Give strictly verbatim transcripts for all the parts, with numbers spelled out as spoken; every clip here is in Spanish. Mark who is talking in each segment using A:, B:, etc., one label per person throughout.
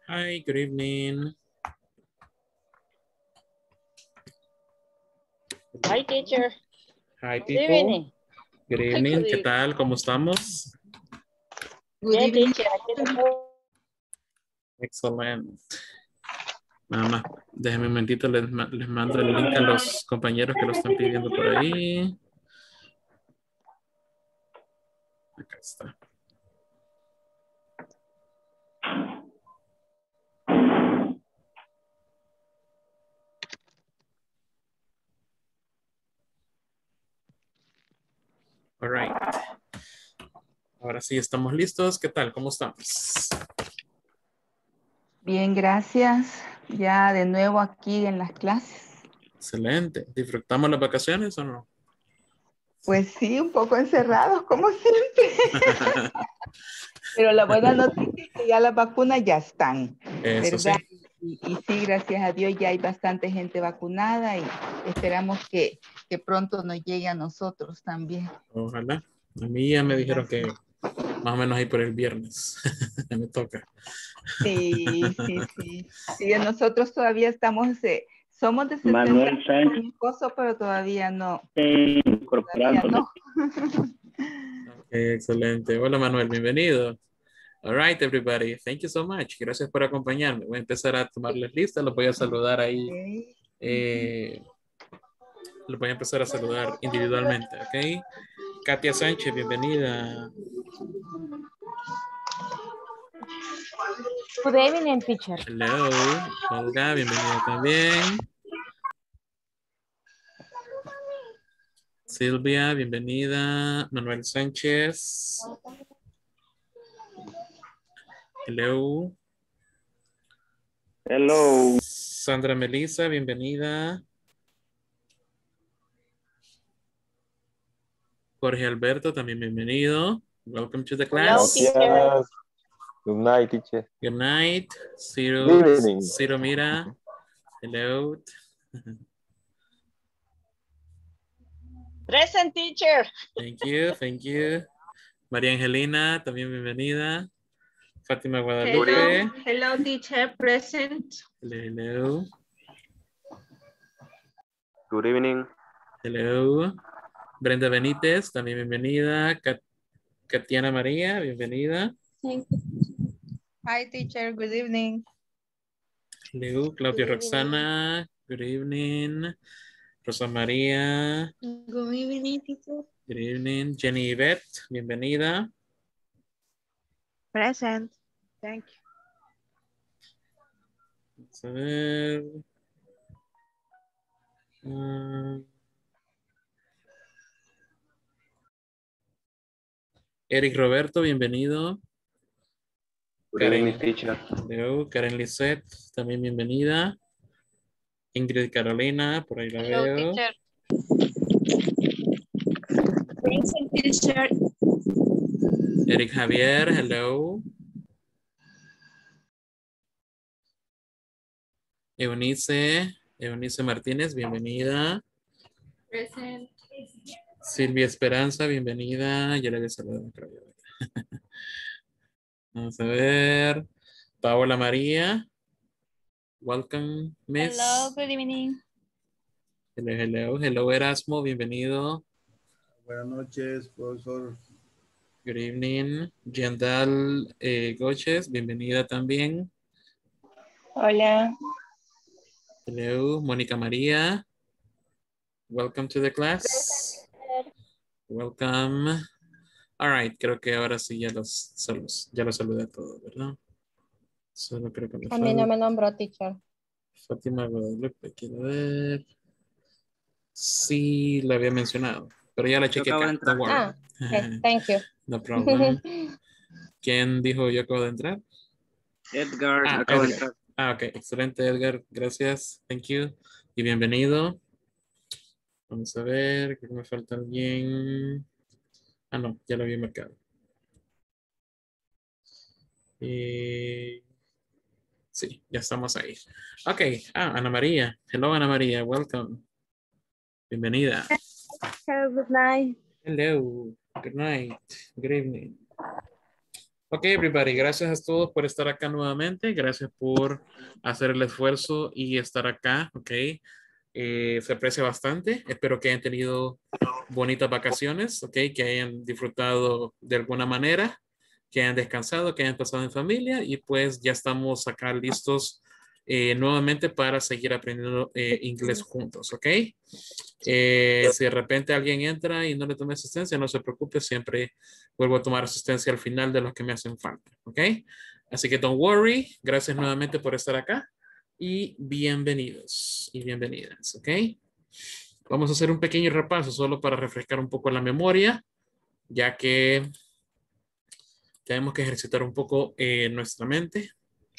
A: Hi, good evening.
B: Hi, teacher.
A: Hi,
B: Good
A: people.
B: evening.
A: Good evening. ¿Qué tal? ¿Cómo estamos?
C: Good
B: Bien,
C: evening.
B: teacher. Aquí estoy.
A: Excelente. Nada más, déjenme un momentito, les, ma- les mando el link a los compañeros que lo están pidiendo por ahí. Acá está. All right. Ahora sí estamos listos. ¿Qué tal? ¿Cómo estamos?
C: Bien, gracias. Ya de nuevo aquí en las clases.
A: Excelente. ¿Disfrutamos las vacaciones o no?
C: Pues sí, un poco encerrados, como siempre. Pero la buena noticia es que ya las vacunas ya están,
A: Eso sí.
C: ¿verdad? Y, y sí, gracias a Dios ya hay bastante gente vacunada y esperamos que, que pronto nos llegue a nosotros también.
A: Ojalá. A mí ya me dijeron
C: ¿Verdad?
A: que más o menos ahí por el viernes. Me toca.
C: Sí, sí, sí. Sí, nosotros todavía estamos, eh, somos de setenta
D: Manuel
C: con mi
D: Sánchez
C: esposo, pero todavía no.
D: eh,
C: Todavía
D: incorporándome.
C: no.
A: Ok, excelente. Hola Manuel, bienvenido. All right, everybody. Thank you so much. Gracias por acompañarme. Voy a empezar a tomarles lista. Los voy a saludar ahí.
C: Okay.
A: Eh, los voy a empezar a saludar individualmente, ¿ok? Katia Sánchez, bienvenida.
B: Good evening, teacher.
A: Hello. Olga, bienvenida también. Silvia, bienvenida. Manuel Sánchez. Hello.
D: Hello.
A: Sandra Melissa, bienvenida. Jorge Alberto, también bienvenido. Welcome to the
B: Hello,
A: class.
B: teacher.
E: Gracias. Good night, teacher.
A: Good night. Ciro,
E: Good evening.
A: Ciro Mira. Hello.
B: Present, teacher.
A: Thank you, thank you. María Angelina, también bienvenida. Fátima Guadalupe.
F: Hello, hello, teacher, present.
A: Hello, hello.
E: Good evening.
A: Hello. Brenda Benítez, también bienvenida. Kat- Katiana María, bienvenida.
F: Hi, teacher, good evening.
A: Hello. Claudia
B: Good evening.
A: Roxana, good evening. Rosa María,
F: Good evening, teacher.
A: good evening. Jenny Yvette, bienvenida.
F: Present. Thank you.
A: Vamos a ver. Ah, Eric Roberto, bienvenido.
E: Good
A: Karen,
E: evening, teacher.
A: hello. Karen Lisette, también bienvenida. Ingrid Carolina, por ahí la
B: Hello,
A: veo.
B: teacher.
F: Present, teacher.
A: Eric Javier, hello. Eunice, Eunice Martínez, bienvenida.
F: Present.
A: Silvia Esperanza, bienvenida. Ya le había saludado, creo yo. Vamos a ver. Paola María. Welcome, Miss.
B: Hello, good evening.
A: Hello, hello. Hello, Erasmo, bienvenido.
G: Buenas noches, profesor.
A: Good evening. Yandal eh, Goches, bienvenida también.
F: Hola.
A: Hello, Mónica María. Welcome to the class. Welcome. All right, creo que ahora sí ya los, saludos, ya los saludé a todos, ¿verdad? Solo creo que me
B: A mí no
A: falta
B: me nombró, teacher.
A: Fátima Guadalupe, quiero ver. Sí, la había mencionado, pero ya la chequé acá. Don't worry.
B: Ah, okay, thank you.
A: No problem. ¿Quién dijo yo acabo de entrar?
D: Edgar,
A: Ah,
D: acabo de
A: Edgar.
D: entrar.
A: Ah, ok. Excelente, Edgar. Gracias. Thank you. Y bienvenido. Vamos a ver, creo que me falta alguien. Ah, no, ya lo había marcado. Eh, sí, ya estamos ahí. Ok. Ah, Ana María. Hello, Ana María. Welcome. Bienvenida.
F: Hello, good night.
A: Hello. Good night. Good evening. Ok, everybody, gracias a todos por estar acá nuevamente. Gracias por hacer el esfuerzo y estar acá, ok. Eh, se aprecia bastante. Espero que hayan tenido bonitas vacaciones, ok, que hayan disfrutado de alguna manera, que hayan descansado, que hayan pasado en familia y pues ya estamos acá listos eh, nuevamente para seguir aprendiendo eh, inglés juntos, ok. Eh, si de repente alguien entra y no le tome asistencia, no se preocupe, siempre vuelvo a tomar asistencia al final de los que me hacen falta, ¿ok? Así que don't worry, gracias nuevamente por estar acá y bienvenidos y bienvenidas, ¿ok? Vamos a hacer un pequeño repaso solo para refrescar un poco la memoria, ya que tenemos que ejercitar un poco eh, nuestra mente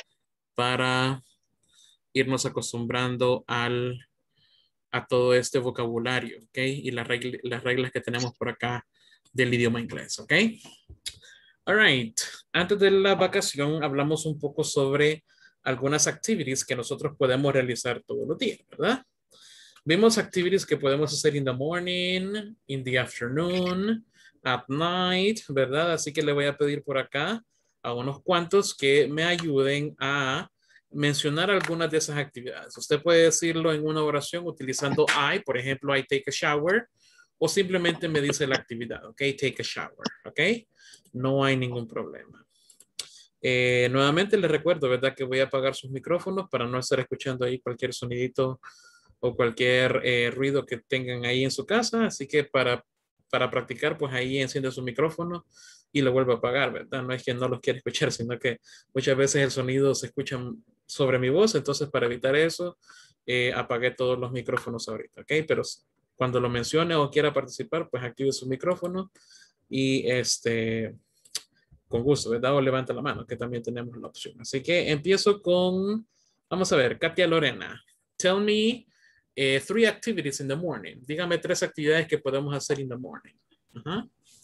A: para irnos acostumbrando al a todo este vocabulario, ¿ok? Y las, regl las reglas que tenemos por acá del idioma inglés, ¿ok? All right. Antes de la vacación hablamos un poco sobre algunas activities que nosotros podemos realizar todos los días, ¿verdad? Vimos activities que podemos hacer in the morning, in the afternoon, at night, ¿verdad? Así que le voy a pedir por acá a unos cuantos que me ayuden a mencionar algunas de esas actividades. Usted puede decirlo en una oración utilizando I, por ejemplo, I take a shower, o simplemente me dice la actividad, ¿ok? Take a shower, ¿ok? No hay ningún problema. Eh, nuevamente les recuerdo, ¿verdad? Que voy a apagar sus micrófonos para no estar escuchando ahí cualquier sonidito o cualquier eh, ruido que tengan ahí en su casa. Así que para, para practicar, pues ahí enciende su micrófono y lo vuelve a apagar, ¿verdad? No es que no los quiera escuchar, sino que muchas veces el sonido se escucha sobre mi voz. Entonces, para evitar eso, eh, apagué todos los micrófonos ahorita, ¿ok? Pero cuando lo mencione o quiera participar, pues active su micrófono y este... con gusto, ¿verdad? O levanta la mano, que también tenemos la opción. Así que empiezo con, vamos a ver, Katia Lorena. Tell me uh, three activities in the morning. Dígame tres actividades que podemos hacer in the morning. Uh-huh.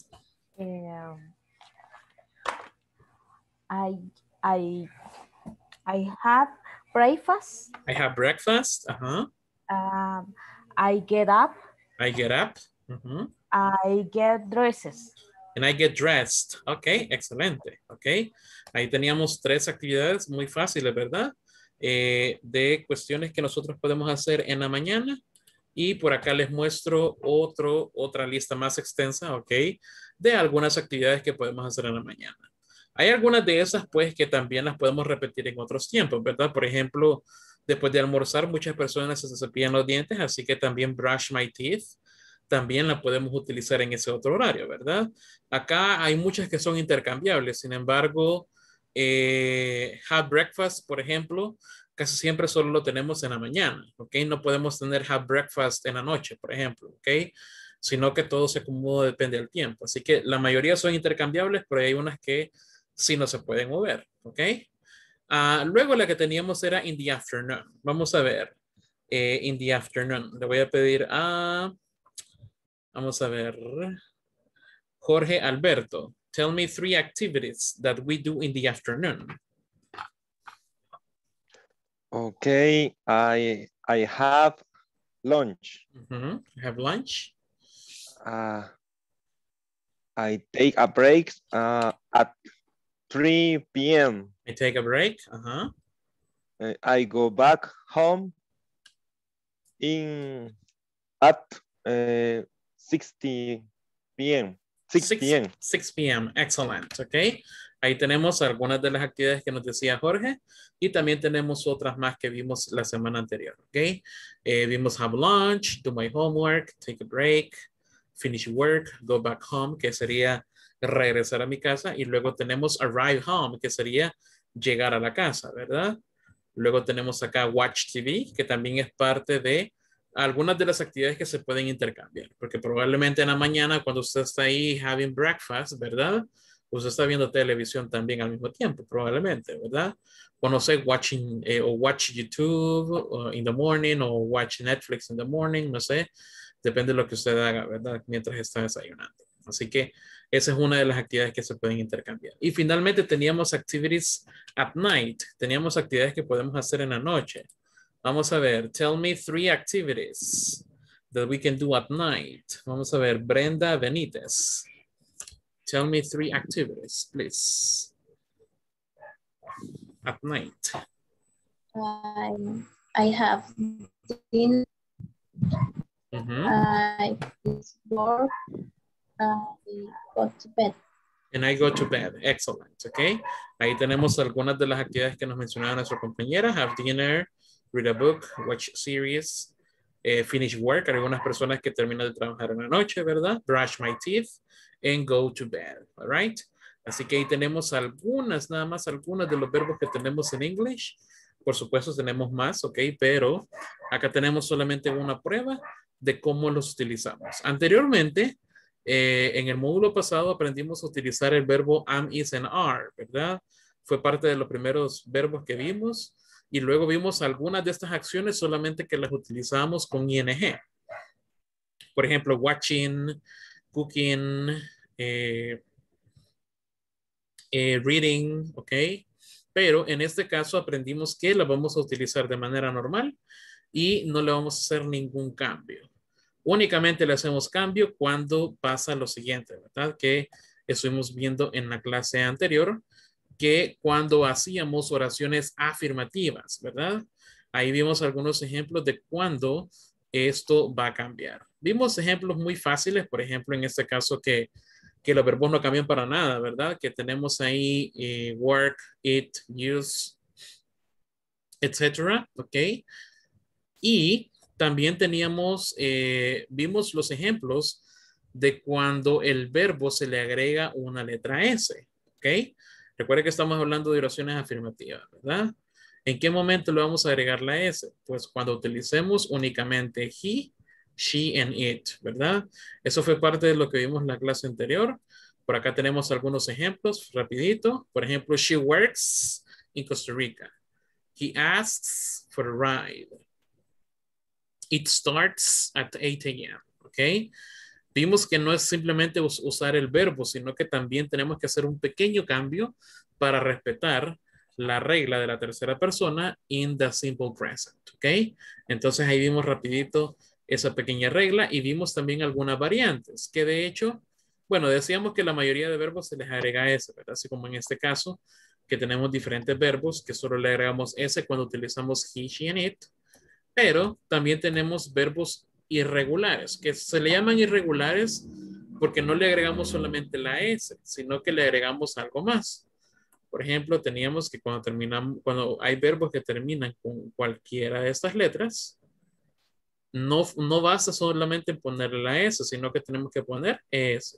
B: Um, I, I, I have breakfast.
A: I have breakfast. Uh-huh.
B: Um, I get up.
A: I get up. Uh-huh.
B: I get dresses.
A: And I get dressed. Ok, excelente. Ok, ahí teníamos tres actividades muy fáciles, ¿verdad? Eh, de cuestiones que nosotros podemos hacer en la mañana. Y por acá les muestro otro, otra lista más extensa, ok, de algunas actividades que podemos hacer en la mañana. Hay algunas de esas, pues, que también las podemos repetir en otros tiempos, ¿verdad? Por ejemplo, después de almorzar, muchas personas se cepillan los dientes, así que también brush my teeth. También la podemos utilizar en ese otro horario, ¿verdad? Acá hay muchas que son intercambiables, sin embargo, eh, have breakfast, por ejemplo, casi siempre solo lo tenemos en la mañana, ¿ok? No podemos tener have breakfast en la noche, por ejemplo, ¿ok? Sino que todo se acomoda, depende del tiempo. Así que la mayoría son intercambiables, pero hay unas que sí no se pueden mover, ¿ok? Uh, luego la que teníamos era in the afternoon. Vamos a ver, eh, in the afternoon. Le voy a pedir a... Vamos a ver. Jorge Alberto, tell me three activities that we do in the afternoon.
E: Okay, I I have lunch.
A: Mm-hmm. Have lunch.
E: Uh, I take a break uh, at three p m
A: I take a break. Uh-huh.
E: I go back home in at uh, six p m six p m
A: six p m Excellent. Ok. Ahí tenemos algunas de las actividades que nos decía Jorge y también tenemos otras más que vimos la semana anterior. Ok. Eh, vimos have lunch, do my homework, take a break, finish work, go back home, que sería regresar a mi casa. Y luego tenemos arrive home, que sería llegar a la casa, ¿verdad? Luego tenemos acá watch T V, que también es parte de algunas de las actividades que se pueden intercambiar, porque probablemente en la mañana cuando usted está ahí having breakfast, ¿verdad? Usted está viendo televisión también al mismo tiempo, probablemente, ¿verdad? O no sé, watching, eh, o watch YouTube uh, in the morning, o watch Netflix in the morning, no sé, depende de lo que usted haga, ¿verdad? Mientras está desayunando. Así que esa es una de las actividades que se pueden intercambiar. Y finalmente teníamos activities at night, teníamos actividades que podemos hacer en la noche. Vamos a ver, tell me three activities that we can do at night. Vamos a ver, Brenda Benítez. Tell me three activities, please. at night.
F: I, I have dinner.
A: Mm-hmm.
F: I work. I go to bed.
A: And I go to bed. Excellent. Okay. Ahí tenemos algunas de las actividades que nos mencionaba nuestra compañera. Have dinner, read a book, watch series, eh, finish work. Algunas personas que terminan de trabajar en la noche, ¿verdad? Brush my teeth and go to bed. All right. Así que ahí tenemos algunas, nada más algunas de los verbos que tenemos en English. Por supuesto tenemos más, ok, pero acá tenemos solamente una prueba de cómo los utilizamos. Anteriormente, eh, en el módulo pasado aprendimos a utilizar el verbo am, is, and are, ¿verdad? Fue parte de los primeros verbos que vimos y luego vimos algunas de estas acciones solamente que las utilizamos con ing. Por ejemplo, watching, cooking, eh, eh, reading, ok. Pero en este caso aprendimos que la vamos a utilizar de manera normal y no le vamos a hacer ningún cambio. Únicamente le hacemos cambio cuando pasa lo siguiente, ¿verdad? Que estuvimos viendo en la clase anterior, que cuando hacíamos oraciones afirmativas, ¿verdad? Ahí vimos algunos ejemplos de cuándo esto va a cambiar. Vimos ejemplos muy fáciles, por ejemplo, en este caso que que los verbos no cambian para nada, ¿verdad? Que tenemos ahí eh, work, eat, use, etcétera, ¿ok? Y también teníamos, eh, vimos los ejemplos de cuando el verbo se le agrega una letra S, ¿ok? Recuerda que estamos hablando de oraciones afirmativas, ¿verdad? ¿En qué momento le vamos a agregar la S? Pues cuando utilicemos únicamente he, she, and it, ¿verdad? Eso fue parte de lo que vimos en la clase anterior. Por acá tenemos algunos ejemplos, rapidito. Por ejemplo, she works in Costa Rica. He asks for a ride. It starts at eight a m, ¿ok? Vimos que no es simplemente usar el verbo, sino que también tenemos que hacer un pequeño cambio para respetar la regla de la tercera persona in the simple present, ¿ok? Entonces ahí vimos rapidito esa pequeña regla y vimos también algunas variantes que de hecho, bueno, decíamos que la mayoría de verbos se les agrega S, ¿verdad? Así como en este caso, que tenemos diferentes verbos que solo le agregamos S cuando utilizamos he, she, and it, pero también tenemos verbos irregulares, que se le llaman irregulares porque no le agregamos solamente la S, sino que le agregamos algo más. Por ejemplo, teníamos que cuando terminamos, cuando hay verbos que terminan con cualquiera de estas letras, no, no basta solamente ponerle la S, sino que tenemos que poner S.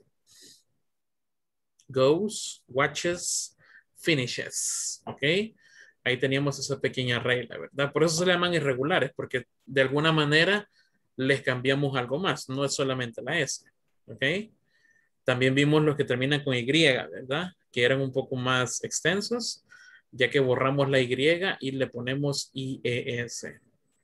A: Goes, watches, finishes. ¿Ok? Ahí teníamos esa pequeña regla, ¿verdad? Por eso se le llaman irregulares, porque de alguna manera les cambiamos algo más. No es solamente la S. ¿Ok? También vimos los que terminan con Y, ¿verdad? Que eran un poco más extensos, ya que borramos la Y y le ponemos I E S.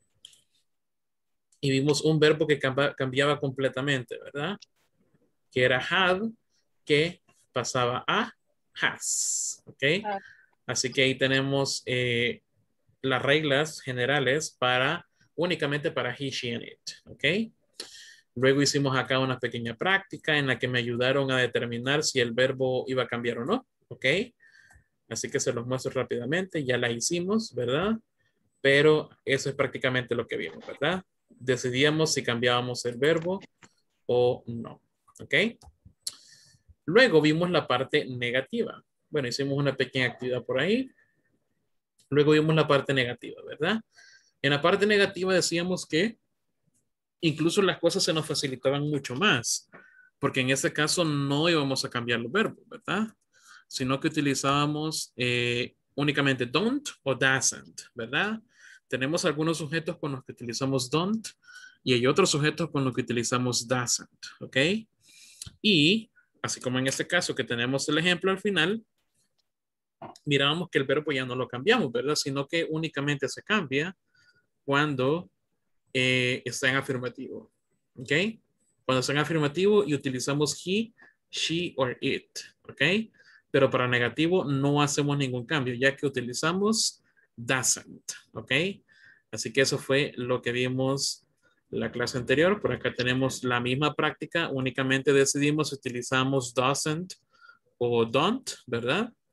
A: Y vimos un verbo que cambiaba completamente, ¿verdad? Que era had, que pasaba a has, ¿ok? Así que ahí tenemos eh, las reglas generales para, únicamente para he, she, and it, ¿ok? Luego hicimos acá una pequeña práctica en la que me ayudaron a determinar si el verbo iba a cambiar o no, ¿ok? Así que se los muestro rápidamente, ya la hicimos, ¿verdad? Pero eso es prácticamente lo que vimos, ¿verdad? Decidíamos si cambiábamos el verbo o no, ¿ok? Luego vimos la parte negativa. Bueno, hicimos una pequeña actividad por ahí. Luego vimos la parte negativa, ¿verdad? En la parte negativa decíamos que incluso las cosas se nos facilitaban mucho más, porque en este caso no íbamos a cambiar los verbos, ¿verdad? Sino que utilizábamos eh, únicamente don't o doesn't, ¿verdad? Tenemos algunos sujetos con los que utilizamos don't y hay otros sujetos con los que utilizamos doesn't, ¿ok? Y así como en este caso que tenemos el ejemplo al final, mirábamos que el verbo ya no lo cambiamos, ¿verdad? Sino que únicamente se cambia cuando eh, está en afirmativo, ¿ok? Cuando está en afirmativo y utilizamos he, she or it, ¿ok? Pero para negativo no hacemos ningún cambio, ya que utilizamos doesn't, ¿ok? Así que eso fue lo que vimos la clase anterior. Por acá tenemos la misma práctica, únicamente decidimos si utilizamos doesn't o don't, ¿verdad?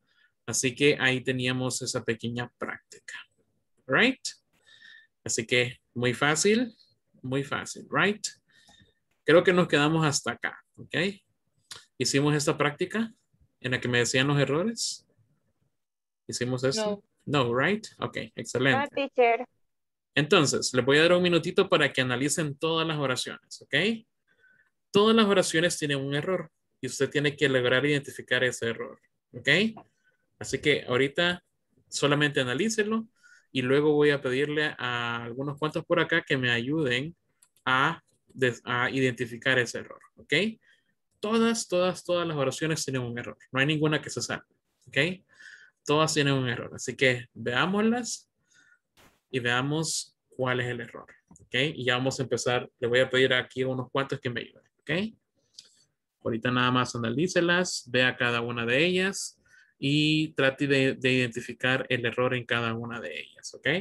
A: Así que ahí teníamos esa pequeña práctica. Right? Así que muy fácil, muy fácil, right? Creo que nos quedamos hasta acá, ¿ok? Hicimos esta práctica en la que me decían los errores. ¿Hicimos eso? No, no, right? Ok, excelente.
D: No, teacher.
A: Entonces, les voy a dar un minutito para que analicen todas las oraciones, ¿ok? Todas las oraciones tienen un error y usted tiene que lograr identificar ese error, ¿ok? Así que ahorita solamente analícenlo y luego voy a pedirle a algunos cuantos por acá que me ayuden a, a identificar ese error, ¿ok? Todas, todas, todas las oraciones tienen un error. No hay ninguna que se salve, ¿ok? Todas tienen un error. Así que veámoslas y veamos cuál es el error, ¿ok? Y ya vamos a empezar. Le voy a pedir aquí a unos cuantos que me ayuden, ¿ok? Ahorita nada más analícelas, vea cada una de ellas y trate de, de identificar el error en cada una de ellas, ¿ok?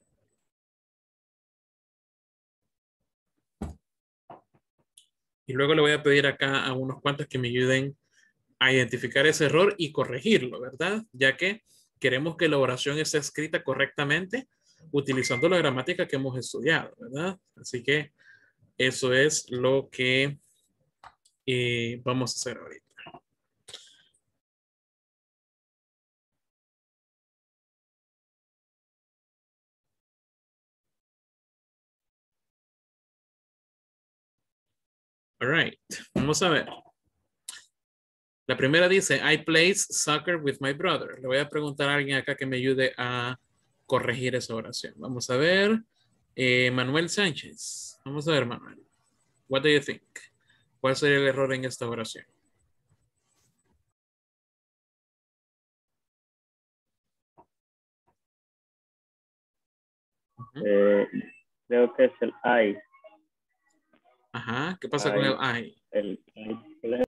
A: Y luego le voy a pedir acá a unos cuantos que me ayuden a identificar ese error y corregirlo, ¿verdad? Ya que queremos que la oración esté escrita correctamente utilizando la gramática que hemos estudiado, ¿verdad? Así que eso es lo que eh, vamos a hacer ahorita. All right, vamos a ver. La primera dice, I play soccer with my brother. Le voy a preguntar a alguien acá que me ayude a corregir esa oración. Vamos a ver. Eh, Manuel Sánchez. Vamos a ver, Manuel. What do you think? ¿Cuál sería el error en esta oración? Uh-huh.
H: eh, creo que es el I.
A: Ajá. ¿Qué pasa
H: I,
A: con el I?
H: El I.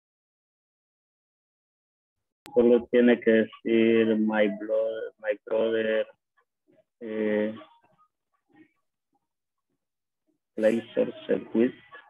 H: Solo tiene que decir my brother, my brother, eh, plays soccer with.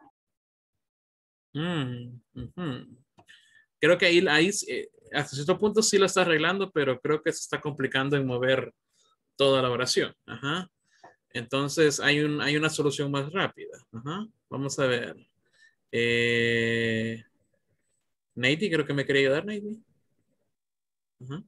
A: Mm, uh-huh. Creo que ahí, ahí eh, hasta cierto punto sí lo está arreglando, pero creo que se está complicando en mover toda la oración. Ajá. Entonces hay, un, hay una solución más rápida. Ajá. Vamos a ver. Eh, Neidi, creo que me quería ayudar, Neidi. Ajá.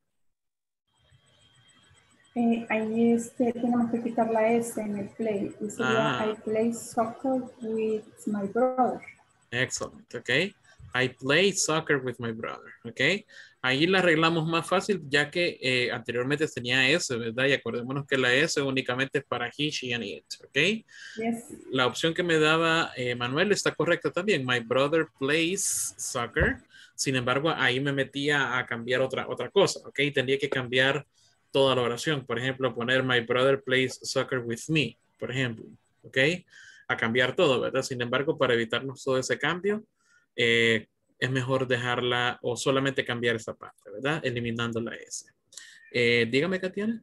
I: Eh, ahí este, tenemos que quitar la S en el play. Y sería
A: Ah.
I: I play soccer with my brother.
A: Excellent, ok. I play soccer with my brother, ok. Ahí la arreglamos más fácil ya que eh, anteriormente tenía S, ¿verdad? Y acordémonos que la S únicamente es para he, she, and it, ok.
I: Yes.
A: La opción que me daba eh, Manuel está correcta también. My brother plays soccer. Sin embargo, ahí me metía a cambiar otra, otra cosa, ok. Tendría que cambiar toda la oración. Por ejemplo, poner my brother plays soccer with me, por ejemplo, ok. A cambiar todo, ¿verdad? Sin embargo, para evitarnos todo ese cambio, eh, es mejor dejarla o solamente cambiar esta parte, ¿verdad? Eliminando la S. Eh, dígame, Katiana.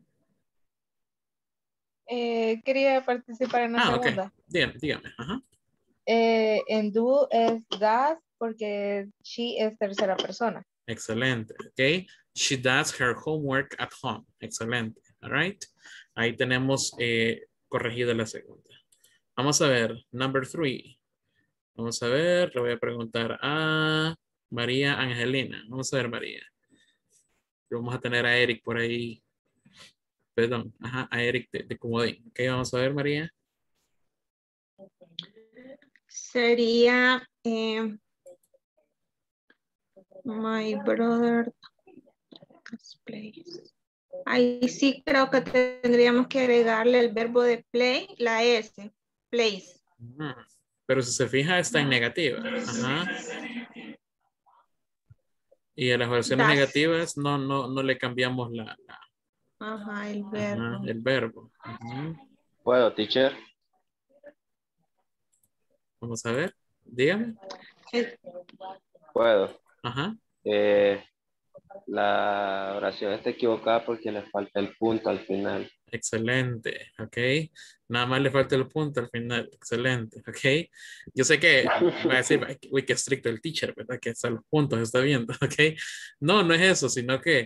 D: Eh, quería participar en la
A: ah,
D: segunda.
A: Ok. Dígame, dígame. Ajá.
D: Eh, en do es das porque she es tercera persona.
A: Excelente, ok. She does her homework at home. Excelente, all right. Ahí tenemos eh, corregida la segunda. Vamos a ver, number three. Vamos a ver, le voy a preguntar a María Angelina. Vamos a ver, María. Vamos a tener a Eric por ahí. Perdón, ajá, a Eric de, de Comodín. Ok, vamos a ver, María.
J: Sería eh, my brother plays. Ahí sí creo que tendríamos que agregarle el verbo de play, la S, plays.
A: Pero si se fija está en negativa. Ajá. Y a las oraciones
J: Das.
A: negativas no, no, no le cambiamos la, la
J: Ajá, el verbo.
A: Ajá, el verbo. Ajá.
E: ¿Puedo, teacher?
A: Vamos a ver. Dígame.
E: Puedo.
A: Ajá.
E: Eh, la oración está equivocada porque le falta el punto al final.
A: Excelente, ok. Nada más le falta el punto al final. Excelente, ok. Yo sé que va a decir, uy, qué estricto el teacher, ¿verdad? Que hasta los puntos está viendo, ok. No, no es eso, sino que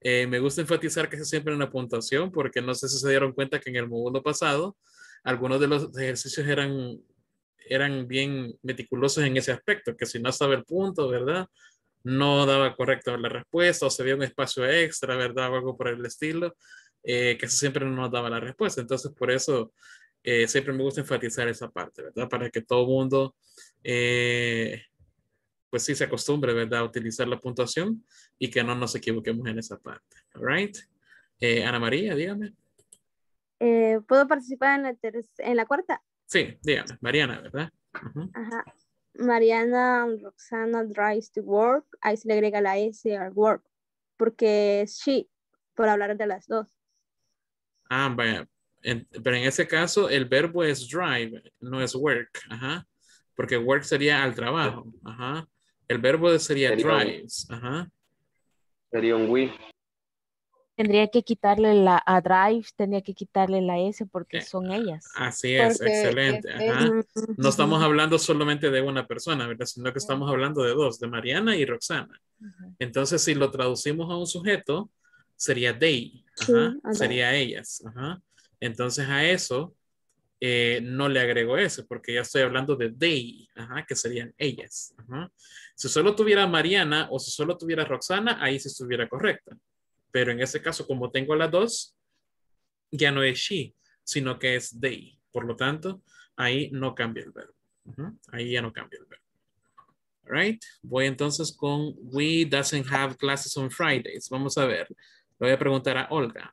A: Eh, me gusta enfatizar que es siempre en la puntuación, porque no sé si se dieron cuenta que en el módulo pasado, algunos de los ejercicios eran, eran bien meticulosos en ese aspecto, que si no sabe el punto, ¿verdad? No daba correcto la respuesta, o se veía un espacio extra, ¿verdad? O algo por el estilo, eh, que siempre no nos daba la respuesta. Entonces, por eso eh, siempre me gusta enfatizar esa parte, ¿verdad? Para que todo mundo... Eh, pues sí se acostumbre, ¿verdad? A utilizar la puntuación y que no nos equivoquemos en esa parte. All right. Eh, Ana María, dígame.
K: Eh, ¿Puedo participar en la, ter- en la cuarta?
A: Sí, dígame. Mariana, ¿verdad? Uh-huh.
K: Ajá. Mariana Roxana drives to work. Ahí se le agrega la S al work. Porque es she, por hablar de las dos.
A: Ah, vaya. En, pero en ese caso, el verbo es drive, no es work. Ajá. Porque work sería al trabajo. Ajá. El verbo sería, sería drives. Ajá.
E: Sería un we.
B: Tendría que quitarle la a drive, tendría que quitarle la S porque son ellas.
A: Así es,
D: Porque
A: excelente.
D: es-
A: Ajá. No estamos hablando solamente de una persona, ¿verdad? Sino que estamos hablando de dos, de Mariana y Roxana. Entonces, si lo traducimos a un sujeto, sería they. Ajá.
K: Sí,
A: sería ellas. Ajá. Entonces, a eso eh, no le agrego ese, porque ya estoy hablando de they, ajá, que serían ellas. Ajá. Si solo tuviera Mariana o si solo tuviera Roxana, ahí sí estuviera correcta. Pero en ese caso, como tengo las dos, ya no es she, sino que es they. Por lo tanto, ahí no cambia el verbo. Uh-huh. Ahí ya no cambia el verbo. All right. Voy entonces con we doesn't have classes on Fridays. Vamos a ver. Le voy a preguntar a Olga.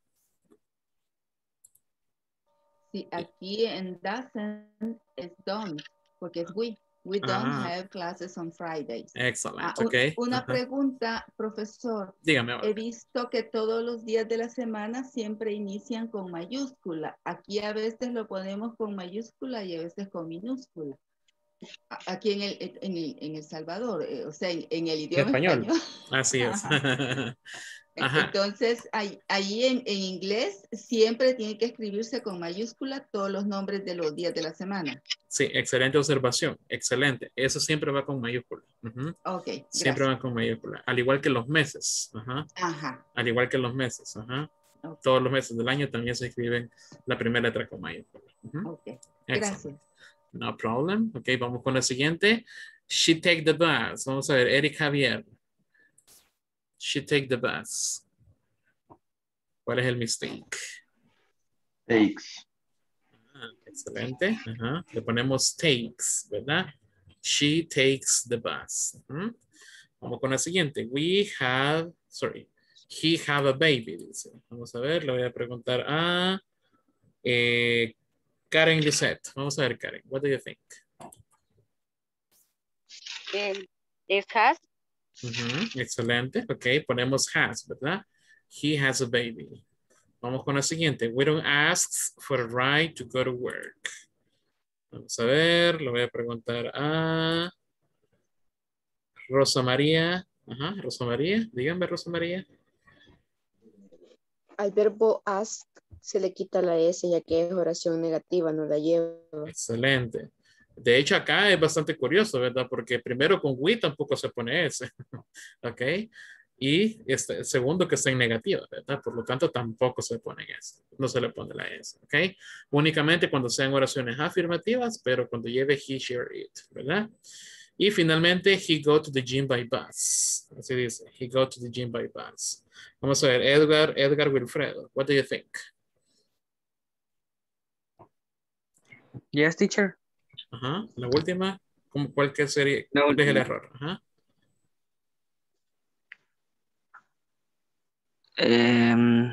C: Sí, aquí en doesn't es don't, porque es we. We don't
A: Ah.
C: have classes on Fridays.
A: Excellent.
C: Ah, un-
A: Okay.
C: una
A: Ajá.
C: pregunta, profesor.
A: Dígame ahora.
C: He visto que todos los días de la semana siempre inician con mayúscula. Aquí a veces lo ponemos con mayúscula y a veces con minúscula. A- Aquí en el, en el, en el Salvador, eh, o sea, en, en el idioma
A: Español.
C: español.
A: Así es. Ajá.
C: Entonces, ahí, ahí en, en inglés siempre tiene que escribirse con mayúscula todos los nombres de los días de la semana.
A: Sí, excelente observación. Excelente. Eso siempre va con mayúscula. Uh-huh.
C: Ok,
A: Siempre
C: gracias.
A: va con mayúscula. Al igual que los meses. Ajá.
C: Ajá.
A: Al igual que los meses. Ajá.
C: Okay.
A: Todos los meses del año también se escriben la primera letra con mayúscula. Uh-huh.
C: Ok, gracias.
A: No problem. Ok, vamos con la siguiente. She take the bus. Vamos a ver, Eric Javier. She take the bus. ¿Cuál es el mistake?
E: Takes.
A: Ah, excelente. Ajá. Le ponemos takes, ¿verdad? She takes the bus. Uh-huh. Vamos con la siguiente. We have, sorry, he have a baby, dice. Vamos a ver, le voy a preguntar a eh, Karen Lisette. Vamos a ver, Karen, what do you think?
K: Eh, es has.
A: Uh-huh. Excelente. Ok, ponemos has, ¿verdad? He has a baby. Vamos con la siguiente. We don't ask for a right to go to work. Vamos a ver, le voy a preguntar a Rosa María. Ajá, Rosa María. Díganme, Rosa María.
L: Al verbo ask se le quita la S ya que es oración negativa, no la lleva.
A: Excelente. De hecho, acá es bastante curioso, ¿verdad? Porque primero con we tampoco se pone S. ¿Ok? Y este, segundo que está en negativa, ¿verdad? Por lo tanto, tampoco se pone S. No se le pone la S. ¿Ok? Únicamente cuando sean oraciones afirmativas, pero cuando lleve he, she, or it, ¿verdad? Y finalmente, he go to the gym by bus. Así dice, he go to the gym by bus. Vamos a ver, Edgar, Edgar Wilfredo. What do you think?
M: Yes, teacher.
A: Ajá, la última, ¿cómo, ¿cuál que sería?
M: La
A: ¿Cuál es el
M: última.
A: error? Ajá.
M: Em,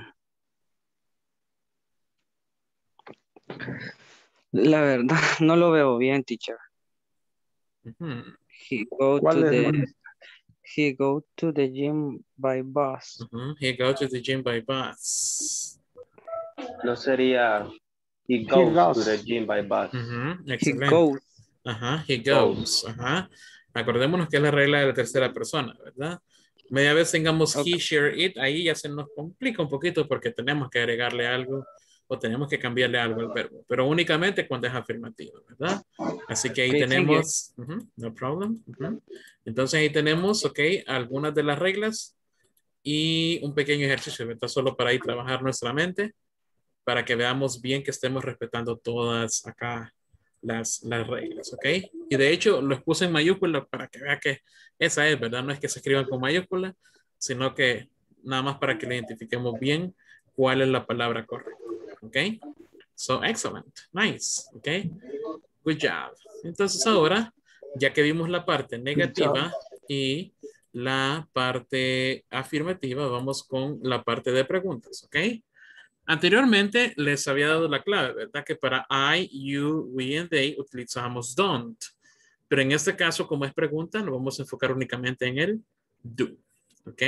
M: la verdad, no lo veo bien, teacher.
A: Uh-huh.
M: He go to
E: ¿Cuál es?
M: the he go to the gym by bus.
A: Uh-huh. He go to the gym by bus.
E: No sería he goes,
G: He goes.
E: to the gym by bus.
A: Uh-huh.
M: He
A: Excelente.
M: goes.
A: Ajá, he goes. Ajá. Acordémonos que es la regla de la tercera persona, ¿verdad? Media vez tengamos
M: Okay.
A: he, she, or it, ahí ya se nos complica un poquito porque tenemos que agregarle algo o tenemos que cambiarle algo al verbo, pero únicamente cuando es afirmativo, ¿verdad? Así que ahí
M: Okay, thank
A: tenemos, uh-huh, no problem. Uh-huh. Entonces ahí tenemos, ok, algunas de las reglas Y un pequeño ejercicio, ¿verdad? Solo para ir trabajar nuestra mente, para que veamos bien que estemos respetando todas acá las, las reglas, ¿ok? Y de hecho los puse en mayúscula para que vea que esa es, ¿verdad? No es que se escriban con mayúscula, sino que nada más para que le identifiquemos bien cuál es la palabra correcta, ¿ok? So, excellent, nice, ¿ok? Good job. Entonces ahora, ya que vimos la parte negativa y la parte afirmativa, vamos con la parte de preguntas, ¿ok? Anteriormente les había dado la clave, ¿verdad? Que para I, you, we and they utilizamos don't. Pero en este caso, como es pregunta, nos vamos a enfocar únicamente en el do, ¿ok?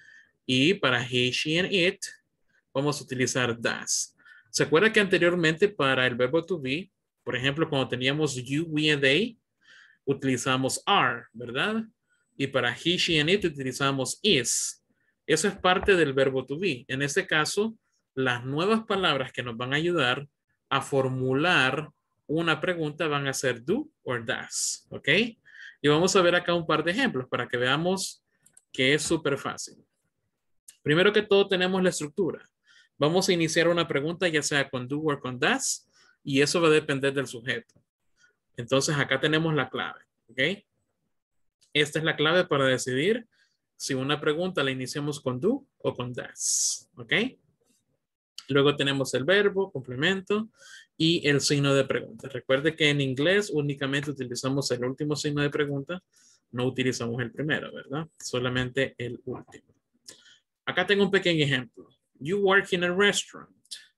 A: Y para he, she, and it, vamos a utilizar does. ¿Se acuerda que anteriormente para el verbo to be, por ejemplo, cuando teníamos you, we, and they, utilizamos are, ¿verdad? Y para he, she, and it utilizamos is. Eso es parte del verbo to be. En este caso, las nuevas palabras que nos van a ayudar a formular una pregunta van a ser do or does, ¿ok? Y vamos a ver acá un par de ejemplos para que veamos que es súper fácil. Primero que todo tenemos la estructura. Vamos a iniciar una pregunta ya sea con do o con does y eso va a depender del sujeto. Entonces acá tenemos la clave, ¿ok? Esta es la clave para decidir si una pregunta la iniciamos con do o con does, ¿ok? Luego tenemos el verbo, complemento y el signo de pregunta. Recuerde que en inglés únicamente utilizamos el último signo de pregunta, no utilizamos el primero, ¿verdad? Solamente el último. Acá tengo un pequeño ejemplo. You work in a restaurant.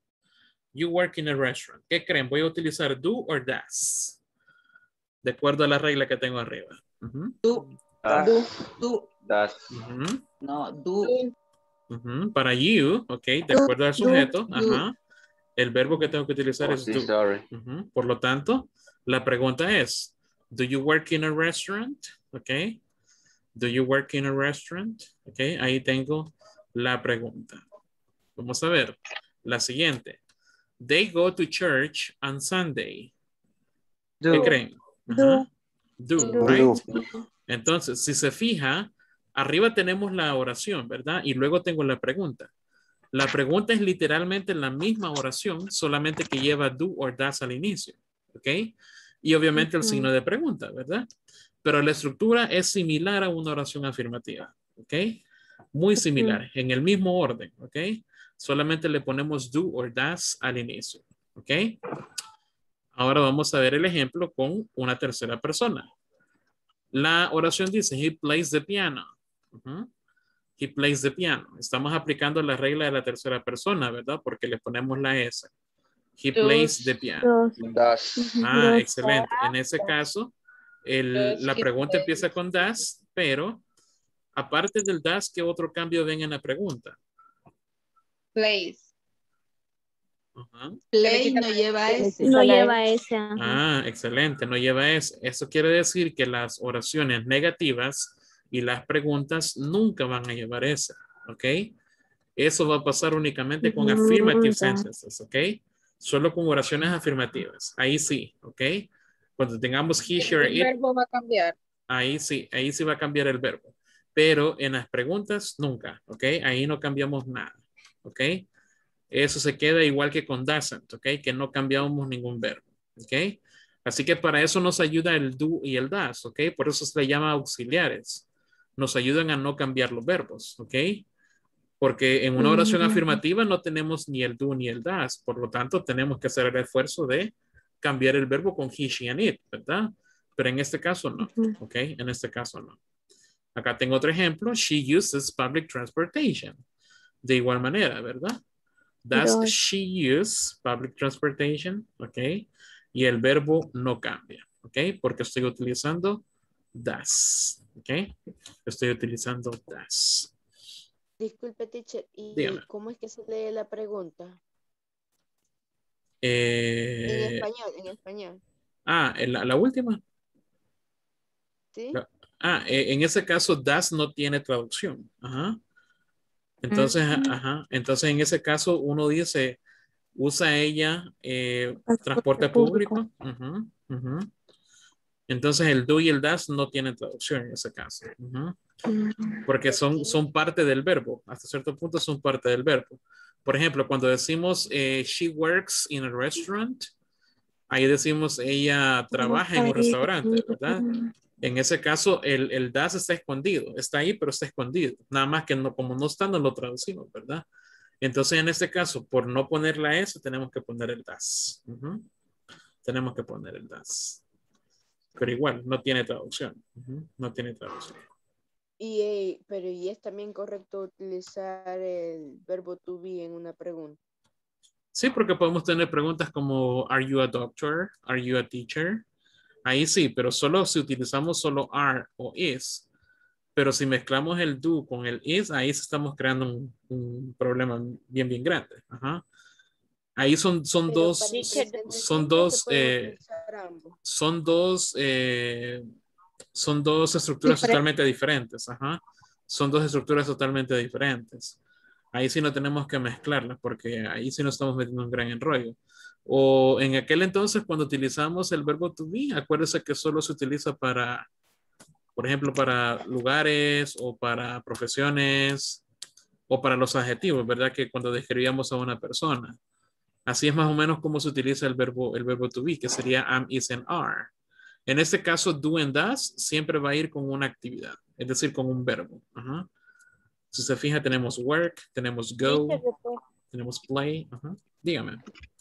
A: You work in a restaurant. ¿Qué creen? Voy a utilizar do or does. De acuerdo a la regla que tengo arriba. Uh-huh.
C: Do.
E: Do.
C: Do.
E: Does.
A: Uh-huh.
C: No, do.
A: Uh-huh. Para you, ok, de acuerdo al sujeto, ajá, el verbo que tengo que utilizar
E: Oh,
A: es
E: sí,
A: do.
E: sorry.
A: Uh-huh. Por lo tanto, la pregunta es, do you work in a restaurant? Ok. Do you work in a restaurant? Ok, ahí tengo la pregunta. Vamos a ver. La siguiente. They go to church on Sunday.
M: Do.
A: ¿Qué creen? Ajá. Do,
M: Do.
A: right? Entonces, si se fija, arriba tenemos la oración, ¿verdad? Y luego tengo la pregunta. La pregunta es literalmente la misma oración, solamente que lleva do or does al inicio, ¿ok? Y obviamente el signo de pregunta, ¿verdad? Pero la estructura es similar a una oración afirmativa, ¿ok? Muy similar, en el mismo orden, ¿ok? Solamente le ponemos do or does al inicio, ¿ok? Ahora vamos a ver el ejemplo con una tercera persona. La oración dice, he plays the piano. Uh-huh. He plays the piano. Estamos aplicando la regla de la tercera persona, ¿verdad? Porque le ponemos la S. He
J: Does.
A: plays the piano.
E: Does.
A: Ah, excelente. En ese caso, el, la pregunta empieza con does, pero aparte del does, ¿qué otro cambio ven en la pregunta?
D: Plays.
A: Uh-huh.
C: Play no lleva S.
K: No lleva ese.
A: Ah, excelente, no lleva S. Eso quiere decir que las oraciones negativas y las preguntas nunca van a llevar S, ¿ok? Eso va a pasar únicamente con affirmative sentences, ¿ok? Solo con oraciones afirmativas. Ahí sí, ¿ok? Cuando tengamos he, she, or
D: El
A: it,
D: verbo va a cambiar.
A: ahí sí, ahí sí va a cambiar el verbo. Pero en las preguntas, nunca, ¿ok? Ahí no cambiamos nada, ¿ok? Eso se queda igual que con doesn't, ¿ok? Que no cambiamos ningún verbo, ¿ok? Así que para eso nos ayuda el do y el does, ¿ok? Por eso se le llama auxiliares. Nos ayudan a no cambiar los verbos, ¿ok? Porque en una oración afirmativa no tenemos ni el do ni el does. Por lo tanto, tenemos que hacer el esfuerzo de cambiar el verbo con he, she, and it, ¿verdad? Pero en este caso no, ¿ok? En este caso no. Acá tengo otro ejemplo. She uses public transportation. De igual manera, ¿verdad? Does
K: Does.
A: she use public transportation? ¿Ok? Y el verbo no cambia, ¿ok? Porque estoy utilizando does, ¿ok? Estoy utilizando does.
L: Disculpe, teacher, ¿y
A: Dígame.
L: cómo es que se lee la pregunta?
A: Eh,
L: En español, en español.
A: Ah, la, la última.
L: ¿Sí?
A: La, ah, eh, en ese caso, does no tiene traducción. Ajá. Entonces, mm. ajá. Entonces, en ese caso, uno dice, usa ella eh, transporte, transporte público. público. Uh-huh, uh-huh. Entonces el do y el does no tienen traducción en ese caso. Uh-huh. Porque son, son parte del verbo. Hasta cierto punto son parte del verbo. Por ejemplo, cuando decimos eh, she works in a restaurant, ahí decimos ella trabaja en un restaurante, ¿verdad? En ese caso, el, el does está escondido. Está ahí, pero está escondido. Nada más que no, como no está, no lo traducimos, ¿verdad? Entonces, en este caso, por no poner la S, tenemos que poner el does. Uh-huh. Tenemos que poner el does. Pero igual, no tiene traducción. Uh-huh. No tiene traducción.
L: Y, eh, pero ¿y es también correcto utilizar el verbo to be en una pregunta?
A: Sí, porque podemos tener preguntas como ¿Are you a doctor? ¿Are you a teacher? Ahí sí, pero solo si utilizamos solo are o is. Pero si mezclamos el do con el is, ahí estamos creando un, un problema bien, bien grande. Ajá. Ahí son, son
L: Pero
A: dos,
L: para el presente
A: son
L: simple
A: dos,
L: se pueden
A: eh,
L: utilizar ambos.
A: son dos, eh, son dos estructuras
J: Diferente.
A: totalmente diferentes. Ajá. Son dos estructuras totalmente diferentes. Ahí sí no tenemos que mezclarlas porque ahí sí nos estamos metiendo en un gran enrollo. O en aquel entonces cuando utilizamos el verbo to be, acuérdese que solo se utiliza para, por ejemplo, para lugares o para profesiones o para los adjetivos, ¿verdad? Que cuando describíamos a una persona. Así es más o menos como se utiliza el verbo, el verbo to be, que sería am, is, and are. En este caso, do and does siempre va a ir con una actividad, es decir, con un verbo. Ajá. Si se fija, tenemos work, tenemos go, tenemos play. Ajá. Dígame.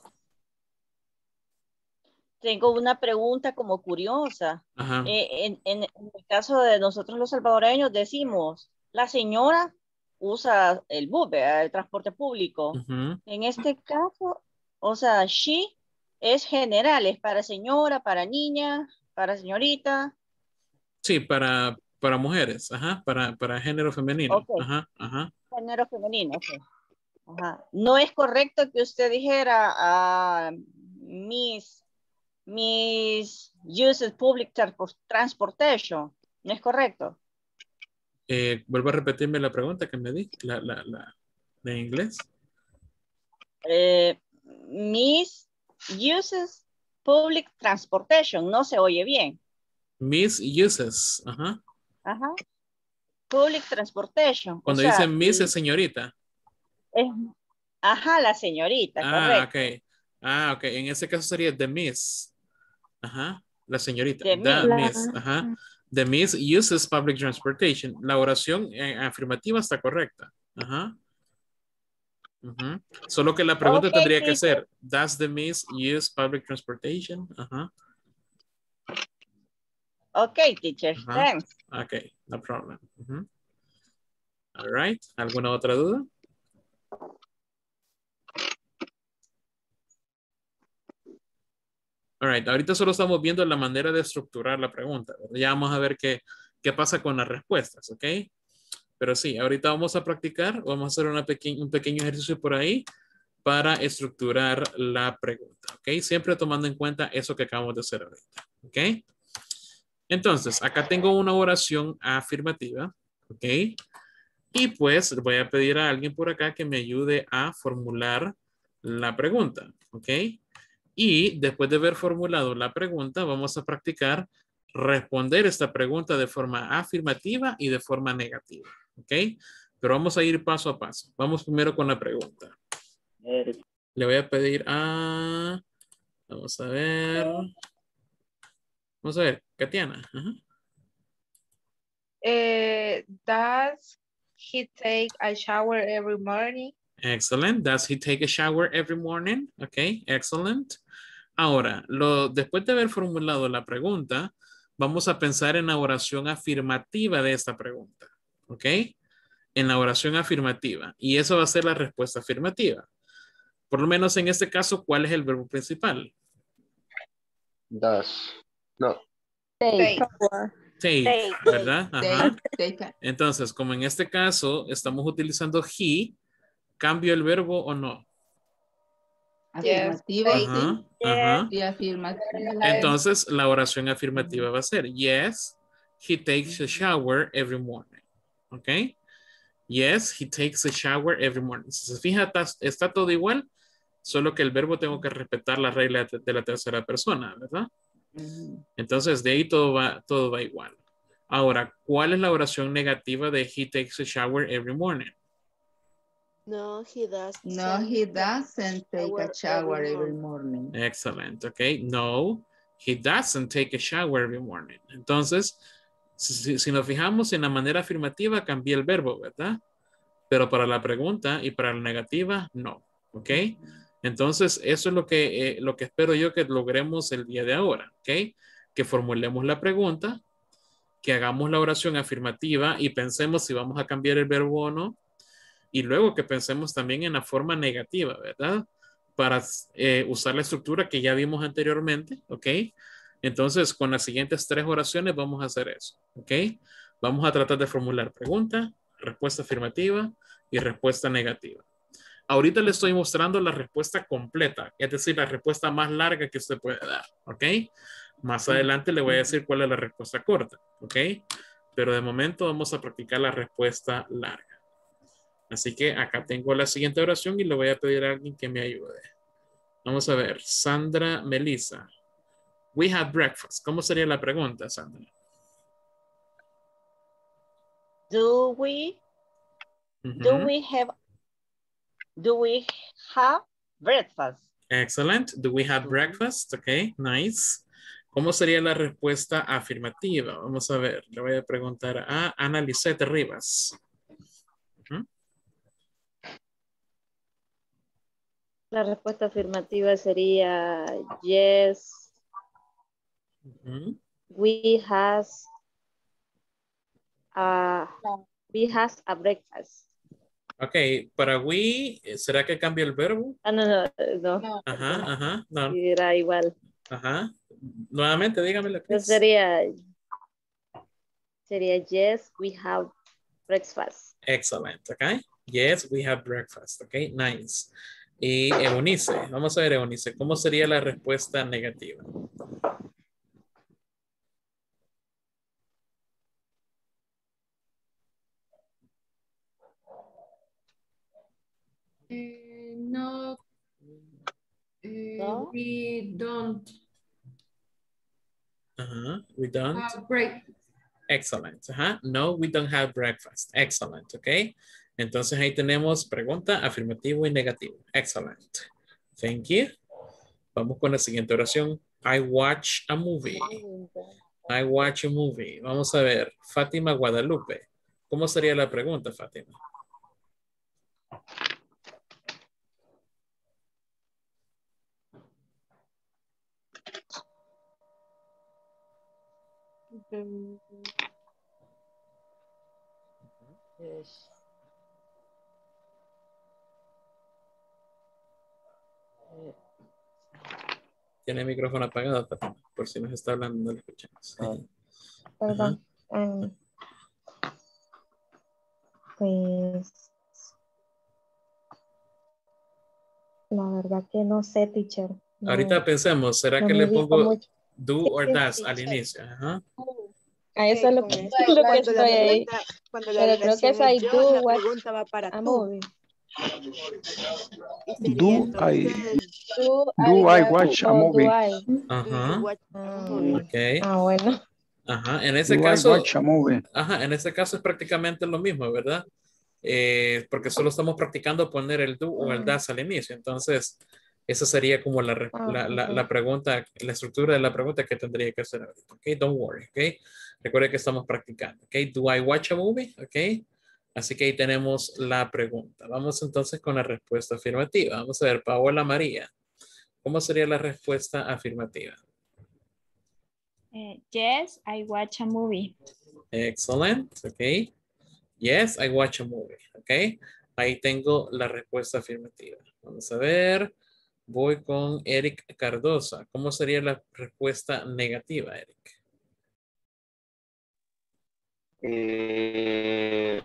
N: Tengo una pregunta como curiosa.
A: Ajá.
N: Eh, en, en, en el caso de nosotros los salvadoreños decimos, la señora usa el bus, ¿verdad? El transporte público.
A: Uh-huh.
N: En este caso, o sea, she es general, es para señora, para niña, para señorita.
A: Sí, para, para mujeres, ajá, para, para género femenino.
N: Okay.
A: Ajá, ajá.
N: Género femenino, okay. Ajá. No es correcto que usted dijera a uh, Miss Miss uses public transportation. ¿No es correcto?
A: Eh, vuelvo a repetirme la pregunta que me di, la, la, la de inglés.
N: Eh, Miss uses public transportation. No se oye bien.
A: Miss uses. Ajá.
N: Ajá. Public transportation.
A: Cuando
N: o sea,
A: dice Miss es señorita.
N: Es, ajá, la señorita,
A: ah,
N: correcto.
A: ok. Ah, ok. En ese caso sería the Miss. Ajá. La señorita.
N: The,
A: the
N: miss.
A: Miss. Ajá. The Miss uses public transportation. La oración eh, afirmativa está correcta. Ajá. Uh-huh. Solo que la pregunta
N: Okay,
A: tendría
N: teacher.
A: que ser, does the Miss use public transportation? Ajá.
N: Okay, teacher.
A: Uh-huh.
N: Thanks.
A: Okay, no problem. Uh-huh. All right. ¿Alguna otra duda? All right. Ahorita solo estamos viendo la manera de estructurar la pregunta. Ya vamos a ver qué, qué pasa con las respuestas, ¿ok? Pero sí, ahorita vamos a practicar. Vamos a hacer una peque un pequeño ejercicio por ahí para estructurar la pregunta, ¿ok? Siempre tomando en cuenta eso que acabamos de hacer ahorita, ¿ok? Entonces, acá tengo una oración afirmativa, ¿ok? Y pues voy a pedir a alguien por acá que me ayude a formular la pregunta, ¿ok? Y después de haber formulado la pregunta, vamos a practicar responder esta pregunta de forma afirmativa y de forma negativa, ¿ok? Pero vamos a ir paso a paso. Vamos primero con la pregunta. Le voy a pedir a... Vamos a ver... Vamos a ver, Katiana. Uh-huh.
D: Uh, does he take a shower every morning?
A: Excellent. Does he take a shower every morning? Ok, excellent. Ahora, lo, después de haber formulado la pregunta, vamos a pensar en la oración afirmativa de esta pregunta. Ok, en la oración afirmativa. Y eso va a ser la respuesta afirmativa. Por lo menos en este caso, ¿cuál es el verbo principal?
O: Does. No.
D: Take.
A: Take,
N: Take.
A: ¿verdad? Ajá.
C: Take.
A: Entonces, como en este caso estamos utilizando he, ¿cambio el verbo o no?
C: Afirmativo,
D: Yes.
A: Ajá,
C: sí.
A: ajá.
C: Y afirmativo.
A: Entonces, la oración afirmativa va a ser, yes, he takes a shower every morning. ¿Ok? Yes, he takes a shower every morning. Si se fija, está, está todo igual, solo que el verbo tengo que respetar la regla de la tercera persona, ¿verdad? Entonces, de ahí todo va, todo va igual. Ahora, ¿cuál es la oración negativa de he takes a shower every morning?
L: No, he doesn't.
C: No, he doesn't take a shower every morning.
A: Excellent, ok. No, he doesn't take a shower every morning. Entonces, si, si nos fijamos en la manera afirmativa, cambié el verbo, ¿verdad? Pero para la pregunta y para la negativa, no, ok. Entonces, eso es lo que, eh, lo que espero yo que logremos el día de ahora, ok. Que formulemos la pregunta, que hagamos la oración afirmativa y pensemos si vamos a cambiar el verbo o no. Y luego que pensemos también en la forma negativa, ¿verdad? Para eh, usar la estructura que ya vimos anteriormente, ¿ok? Entonces, con las siguientes tres oraciones vamos a hacer eso, ¿ok? Vamos a tratar de formular pregunta, respuesta afirmativa y respuesta negativa. Ahorita le estoy mostrando la respuesta completa, es decir, la respuesta más larga que usted puede dar, ¿ok? Más adelante le voy a decir cuál es la respuesta corta, ¿ok? Pero de momento vamos a practicar la respuesta larga. Así que acá tengo la siguiente oración y le voy a pedir a alguien que me ayude. Vamos a ver, Sandra Melissa. We have breakfast. ¿Cómo sería la pregunta, Sandra?
N: Do we,
A: Uh-huh.
N: do we have, do we have breakfast?
A: Excellent. Do we have breakfast? Ok, nice. ¿Cómo sería la respuesta afirmativa? Vamos a ver, le voy a preguntar a Ana Lisette Rivas. Uh-huh.
O: La respuesta afirmativa sería yes.
A: Uh-huh.
O: We has a we has a breakfast.
A: Ok, para we, ¿será que cambia el verbo?
O: Ah, no, no, no.
A: Ajá, ajá, no.
O: Era igual.
A: Ajá. Nuevamente, dígamelo.
O: Entonces sería sería yes, we have breakfast.
A: Excellent, ok. Yes, we have breakfast, ok, nice. Y Eunice, vamos a ver Eunice, ¿cómo sería la respuesta negativa?
P: Uh, no, uh,
O: No.
P: we don't
A: Uh-huh. We don't.
P: have breakfast.
A: Excellent. Uh-huh. No, we don't have breakfast. Excellent, ok. Entonces ahí tenemos pregunta, afirmativo y negativo. Excellent. Thank you. Vamos con la siguiente oración. I watch a movie. I watch a movie. Vamos a ver. Fátima Guadalupe. ¿Cómo sería la pregunta, Fátima?
L: Yes.
A: Tiene el micrófono apagado, Fátima, por si nos está hablando, no lo escuchamos.
D: Perdón. Um, pues la verdad que no sé, teacher. No,
A: Ahorita pensemos, ¿será
D: no
A: que
D: me
A: le
D: ubico
A: pongo
D: mucho.
A: do or
D: Sí,
A: does
D: sí,
A: al
D: sí.
A: inicio? Ajá.
D: A eso es lo,
L: Con
D: que-
L: eso,
D: lo que
L: cuando la
D: estoy ahí.
L: pregunta, cuando la
D: Pero creo que
L: relación
D: es I
L: es yo,
D: do
L: la
D: watch
L: pregunta va para
D: a
L: tú.
D: movie.
L: Y sería
Q: Do I,
L: entonces,
D: Do,
Q: do I
D: watch
Q: watch a
D: o do
Q: movie?
D: I?
L: do you
A: Ajá.
L: watch a
D: Ah,
L: movie?
A: Ok.
D: ah, bueno.
A: Ajá. En ese
Q: Do I
A: caso,
Q: watch a movie?
A: ajá, en ese caso es prácticamente lo mismo, ¿verdad? Eh, porque solo estamos practicando poner el do o el
D: Ah,
A: das al inicio. Entonces, esa sería como la, re-
D: ah,
A: la, la,
D: ok.
A: la pregunta, la estructura de la pregunta que tendría que hacer ahorita. Ok, don't worry, ok. Recuerde que estamos practicando. Ok, do I watch a movie? Ok. Así que ahí tenemos la pregunta. Vamos entonces con la respuesta afirmativa. Vamos a ver, Paola María. ¿Cómo sería la respuesta afirmativa?
R: Eh, yes, I watch a movie.
A: Excellent, ok. Yes, I watch a movie, ok. Ahí tengo la respuesta afirmativa. Vamos a ver. Voy con Eric Cardosa. ¿Cómo sería la respuesta negativa, Eric?
S: Eh,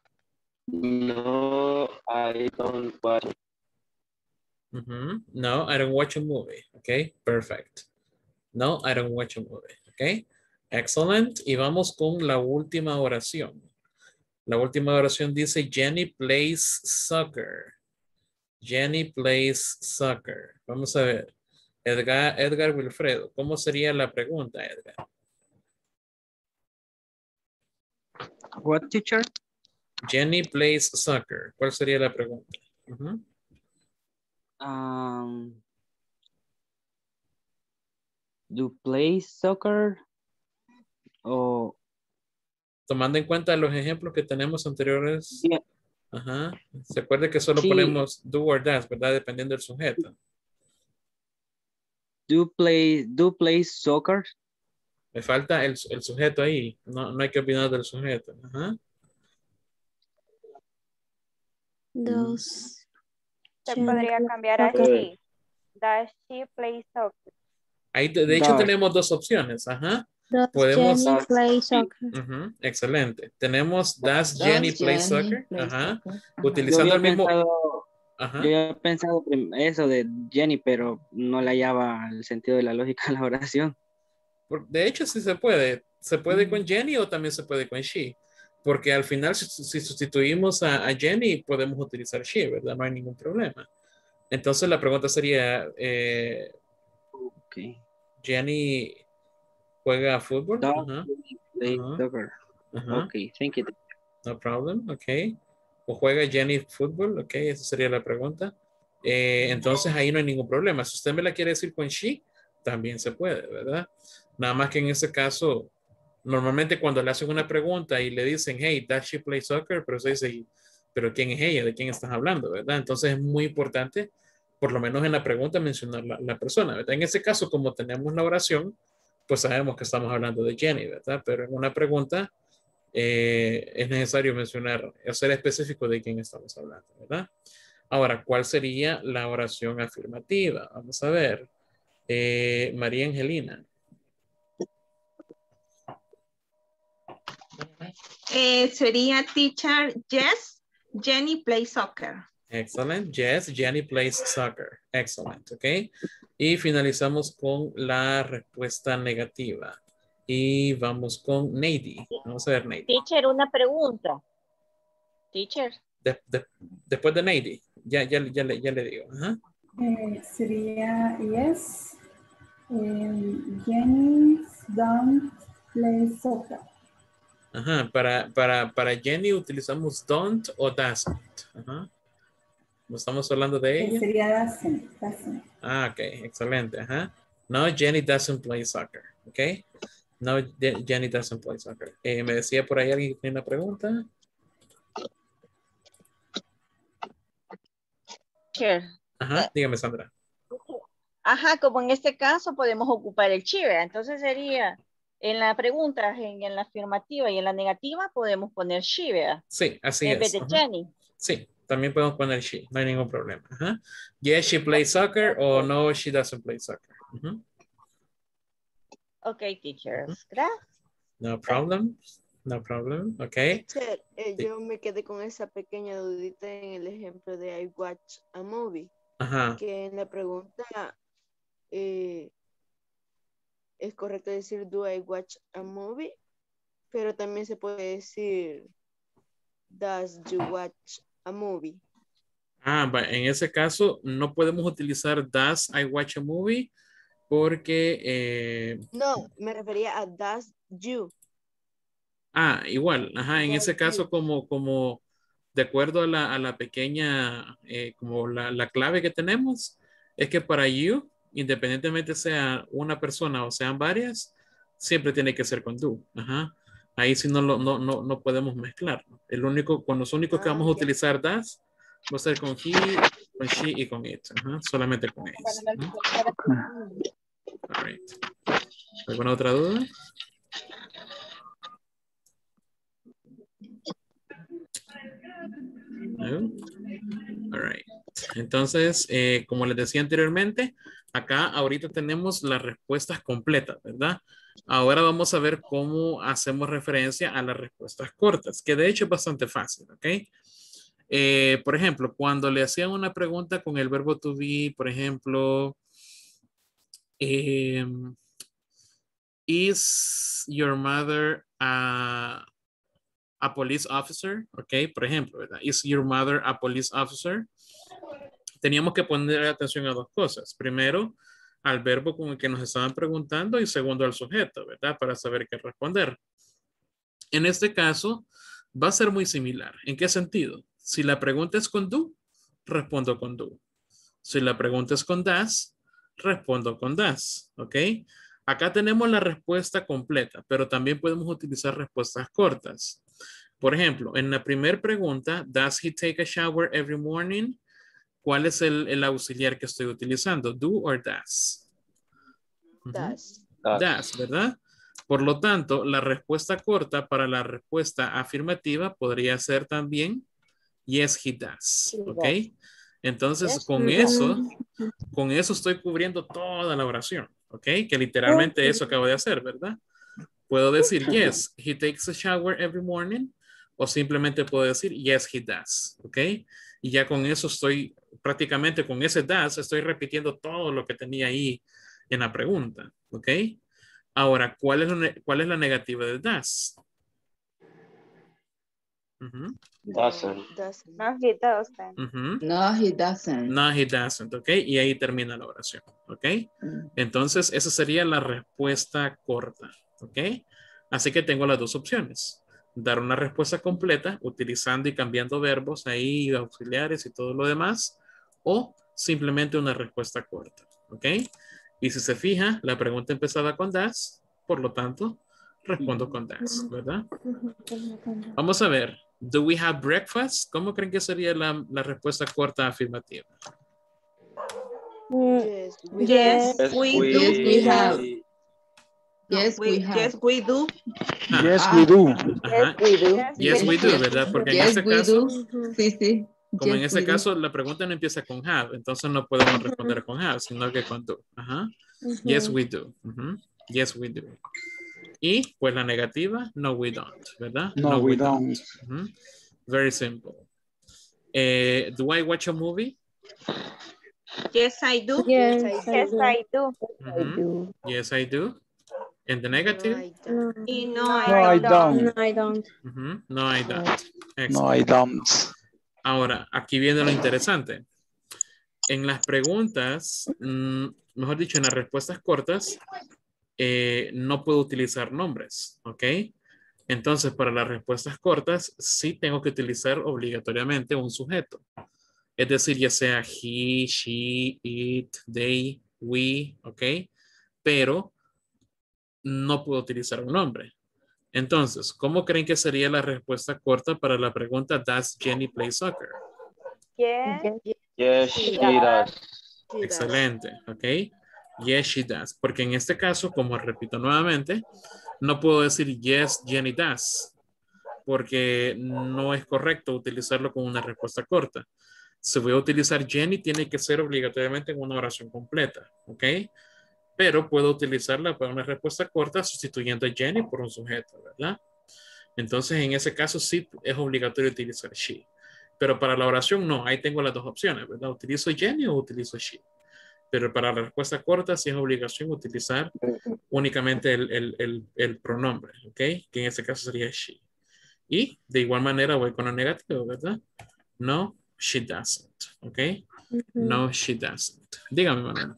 S: no, I don't watch.
A: Uh-huh. No, I don't watch a movie. Ok, perfect. No, I don't watch a movie. Ok, excellent. Y vamos con la última oración. La última oración dice Jenny plays soccer. Jenny plays soccer. Vamos a ver. Edgar, Edgar Wilfredo, ¿cómo sería la pregunta, Edgar?
M: What, teacher?
A: Jenny plays soccer. ¿Cuál sería la pregunta? Uh-huh.
M: Um, do play soccer? O...
A: Tomando en cuenta los ejemplos que tenemos anteriores.
M: Yeah.
A: Ajá. Se acuerda que solo
M: Sí.
A: ponemos do or does, ¿verdad? Dependiendo del sujeto.
M: Do play, do play soccer?
A: Me falta el, el sujeto ahí. No, no hay que olvidar del sujeto. Ajá.
K: Dos.
J: Se podría cambiar a she. Does she play soccer?
A: Ahí, de, de hecho,
M: Does.
A: tenemos dos opciones. Ajá.
K: Does
A: Podemos.
K: Jenny play soccer?
A: Uh-huh. Excelente. Tenemos does
C: Does
A: Jenny play
C: Jenny
A: soccer?
C: play
A: Ajá.
C: soccer?
A: Utilizando
M: Yo
A: el
M: había
A: mismo.
M: pensado,
A: Ajá.
M: yo había pensado prim- eso de Jenny, pero no le hallaba el sentido de la lógica a la oración.
A: Por- De hecho, sí se puede. Se puede con Jenny o también se puede con she. Porque al final, si, si sustituimos a, a Jenny, podemos utilizar she, ¿verdad? No hay ningún problema. Entonces, la pregunta sería, eh,
M: Okay.
A: ¿Jenny juega fútbol?
M: Does
A: Ajá.
M: Jenny play
A: Ajá.
M: soccer?
A: Ajá.
M: Okay, thank you.
A: No problem, ok. ¿O juega Jenny fútbol? Ok, esa sería la pregunta. Eh, entonces ahí no hay ningún problema. Si usted me la quiere decir con she, también se puede, ¿verdad? Nada más que en ese caso, normalmente cuando le hacen una pregunta y le dicen, hey, does she play soccer? Pero se dice, ¿pero quién es ella? ¿De quién estás hablando? ¿Verdad? Entonces es muy importante, por lo menos en la pregunta, mencionar la, la persona, ¿verdad? En ese caso, como tenemos la oración, pues sabemos que estamos hablando de Jenny, ¿verdad? Pero en una pregunta, eh, es necesario mencionar, ser específico de quién estamos hablando, ¿verdad? Ahora, ¿cuál sería la oración afirmativa? Vamos a ver. Eh, María Angelina.
J: Eh, sería teacher, yes, Jenny play soccer.
A: Excellent. Yes, Jenny plays soccer. Excellent. Ok. Y finalizamos con la respuesta negativa. Y vamos con Nady. Vamos a ver, Nady.
N: Teacher, una pregunta. Teacher.
A: De, de, después de Nady. Ya, ya, ya, le, ya le digo. Ajá.
I: Eh, sería yes. Um, Jenny don't play soccer.
A: Ajá. Para, para, para Jenny utilizamos don't o doesn't. Ajá. ¿No estamos hablando de
I: Eh,
A: ella?
I: sería doesn't, doesn't.
A: Ah, ok. Excelente. Ajá. No, Jenny doesn't play soccer. Ok. No, Jenny doesn't play soccer. Eh, me decía por ahí alguien que tiene una pregunta.
N: Teacher.
A: Ajá, dígame, Sandra.
N: Ajá, como en este caso podemos ocupar el she, ¿verdad? Entonces sería en la pregunta, en, en la afirmativa y en la negativa podemos poner she, ¿verdad?
A: Sí, así
N: en
A: es.
N: vez de
A: Ajá.
N: Jenny.
A: Sí, también podemos poner she, no hay ningún problema. Ajá. Yes, she plays soccer o no, she doesn't play soccer. Ajá.
N: Ok, teachers. Gracias.
A: No problem. No problem. Ok.
L: Teacher, eh,
A: Sí.
L: yo me quedé con esa pequeña dudita en el ejemplo de I watch a movie.
A: Ajá.
L: Que en la pregunta eh, es correcto decir do I watch a movie, pero también se puede decir does you watch a movie.
A: Ah, va, en ese caso no podemos utilizar does I watch a movie porque... Eh,
L: No, me refería a does you.
A: ah, igual. Ajá, en
L: Does
A: ese caso
L: you.
A: como... como de acuerdo a la, a la pequeña, eh, como la, la clave que tenemos, es que para you, independientemente sea una persona o sean varias, siempre tiene que ser con do. Ajá. Ahí sí no, lo, no, no, no podemos mezclar. El único, con los únicos que
L: Ah,
A: vamos a
L: ok.
A: utilizar does, va a ser con he, con she y con it. Ajá. Solamente con ellos. All right. ¿Alguna otra duda? No. All right. Entonces, eh, como les decía anteriormente, acá ahorita tenemos las respuestas completas, ¿verdad? Ahora vamos a ver cómo hacemos referencia a las respuestas cortas, que de hecho es bastante fácil, ¿ok? Eh, por ejemplo, cuando le hacían una pregunta con el verbo to be, por ejemplo, eh, is your mother a, a police officer? Ok, por ejemplo, ¿verdad? Is your mother a police officer? Teníamos que poner atención a dos cosas. Primero, al verbo con el que nos estaban preguntando y segundo al sujeto, ¿verdad? Para saber qué responder. En este caso, va a ser muy similar. ¿En qué sentido? Si la pregunta es con do, respondo con do. Si la pregunta es con das, respondo con das, ¿ok? Acá tenemos la respuesta completa, pero también podemos utilizar respuestas cortas. Por ejemplo, en la primera pregunta, does he take a shower every morning? ¿Cuál es el, el auxiliar que estoy utilizando? Do or does?
L: Das.
A: Uh-huh. Das, ¿verdad? Por lo tanto, la respuesta corta para la respuesta afirmativa podría ser también yes, he does, ¿ok? Entonces, yes, con eso, con eso estoy cubriendo toda la oración, ¿ok? Que literalmente eso acabo de hacer, ¿verdad? Puedo decir, yes, he takes a shower every morning, o simplemente puedo decir, yes, he does, ¿ok? Y ya con eso estoy, prácticamente con ese does, estoy repitiendo todo lo que tenía ahí en la pregunta, ¿ok? Ahora, ¿cuál es la, cuál es la negativa de does? Uh-huh.
S: Doesn't.
K: No, he doesn't.
A: Uh-huh.
C: No, he doesn't.
A: No, he doesn't, ¿ok? Y ahí termina la oración, ¿ok? Entonces, esa sería la respuesta corta, ¿ok? Así que tengo las dos opciones. Dar una respuesta completa utilizando y cambiando verbos ahí, auxiliares y todo lo demás, o simplemente una respuesta corta, ¿ok? Y si se fija, la pregunta empezaba con das, por lo tanto, respondo con das, ¿verdad? Vamos a ver. Do we have breakfast? ¿Cómo creen que sería la, la respuesta corta afirmativa?
J: Yes, we, yes, we, we do.
C: Yes, we have.
J: Yes, we, we have. Yes, we do.
A: Ah,
G: yes, we do.
A: Ajá.
K: Yes, we do.
A: Yes, we do, ¿verdad? Porque
C: yes,
A: en este
C: we
A: caso,
C: do. Sí, sí.
A: como
C: yes,
A: en este caso, la pregunta no empieza con have, entonces no podemos responder con have, sino que con do. Ajá. Uh-huh. Yes, we do. Uh-huh. Yes, we do. Y pues la negativa, no, we don't, ¿verdad?
G: No, no we, we don't.
A: don't. Uh-huh. Very simple. Uh, do I watch a movie?
J: Yes, I do.
K: Yes, yes, I, yes, I do.
A: Mm-hmm. I do. Yes, I do. And the negative?
J: No, I don't. No,
K: no,
J: I,
K: I
J: don't.
K: don't. No, I don't.
A: Mm-hmm. No, I don't. Excellent.
G: No, I don't.
A: Ahora, aquí viene lo interesante. En las preguntas, mmm, mejor dicho, en las respuestas cortas, eh, no puedo utilizar nombres, ¿ok? Entonces, para las respuestas cortas, sí tengo que utilizar obligatoriamente un sujeto. Es decir, ya sea he, she, it, they, we, ¿ok? Pero no puedo utilizar un nombre. Entonces, ¿cómo creen que sería la respuesta corta para la pregunta ¿Does Jenny play soccer?
K: Yes,
S: yes she does.
A: Excelente, ¿ok? Yes, she does. Porque en este caso, como repito nuevamente, no puedo decir yes, Jenny does. Porque no es correcto utilizarlo con una respuesta corta. Si voy a utilizar Jenny, tiene que ser obligatoriamente en una oración completa, ¿ok? Pero puedo utilizarla para una respuesta corta sustituyendo a Jenny por un sujeto, ¿verdad? Entonces, en ese caso sí es obligatorio utilizar she. Pero para la oración no, ahí tengo las dos opciones, ¿verdad? ¿Utilizo Jenny o utilizo she? Pero para la respuesta corta sí es obligación utilizar únicamente el, el, el, el pronombre, ¿ok? Que en ese caso sería she. Y de igual manera voy con lo negativo, ¿verdad? No, she doesn't, ¿ok? Uh-huh. No, she doesn't. Dígame, Manuel.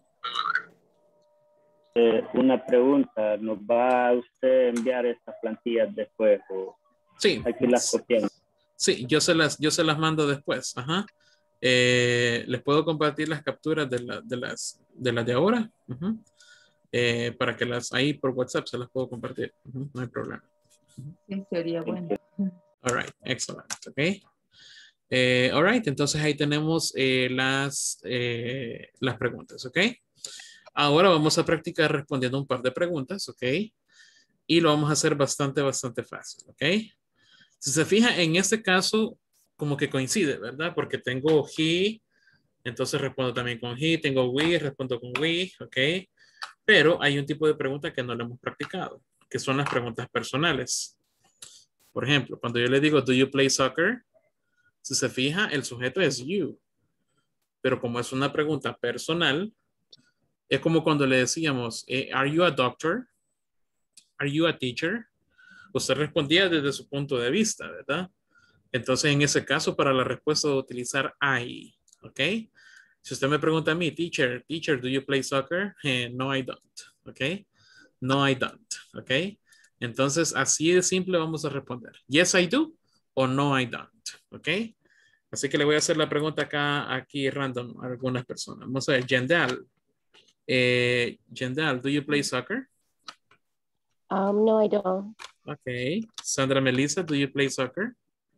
H: Eh, una pregunta, ¿nos va a usted enviar estas plantillas después? O
A: sí.
H: Aquí las copiamos.
A: Sí, yo se las, yo se las mando después. Ajá. Eh, les puedo compartir las capturas de, la, de, las, de las de ahora. Uh-huh. eh, para que las, ahí por WhatsApp se las puedo compartir. Uh-huh. No hay problema. Uh-huh.
C: Sí, sería bueno.
A: All right, excellent. Ok. Eh, all right, entonces ahí tenemos eh, las, eh, las preguntas. Ok. Ahora vamos a practicar respondiendo un par de preguntas, ¿ok? Y lo vamos a hacer bastante, bastante fácil, ¿ok? Si se fija, en este caso, como que coincide, ¿verdad? Porque tengo he, entonces respondo también con he, tengo we, respondo con we, ¿ok? Pero hay un tipo de pregunta que no lo hemos practicado, que son las preguntas personales. Por ejemplo, cuando yo le digo, do you play soccer? Si se fija, el sujeto es you. Pero como es una pregunta personal, es como cuando le decíamos, ¿are you a doctor? ¿Are you a teacher? Usted respondía desde su punto de vista, ¿verdad? Entonces, en ese caso, para la respuesta de utilizar I, ¿ok? Si usted me pregunta a mí, teacher, teacher, do you play soccer? Eh, no, I don't. Ok. No, I don't. Ok. Entonces, así de simple vamos a responder. Yes, I do. O no, I don't. Ok. Así que le voy a hacer la pregunta acá, aquí random a algunas personas. Vamos a ver, Jendal. Eh, Jendal, do you play soccer?
O: Um, no, I don't.
A: Ok. Sandra Melissa, do you play soccer?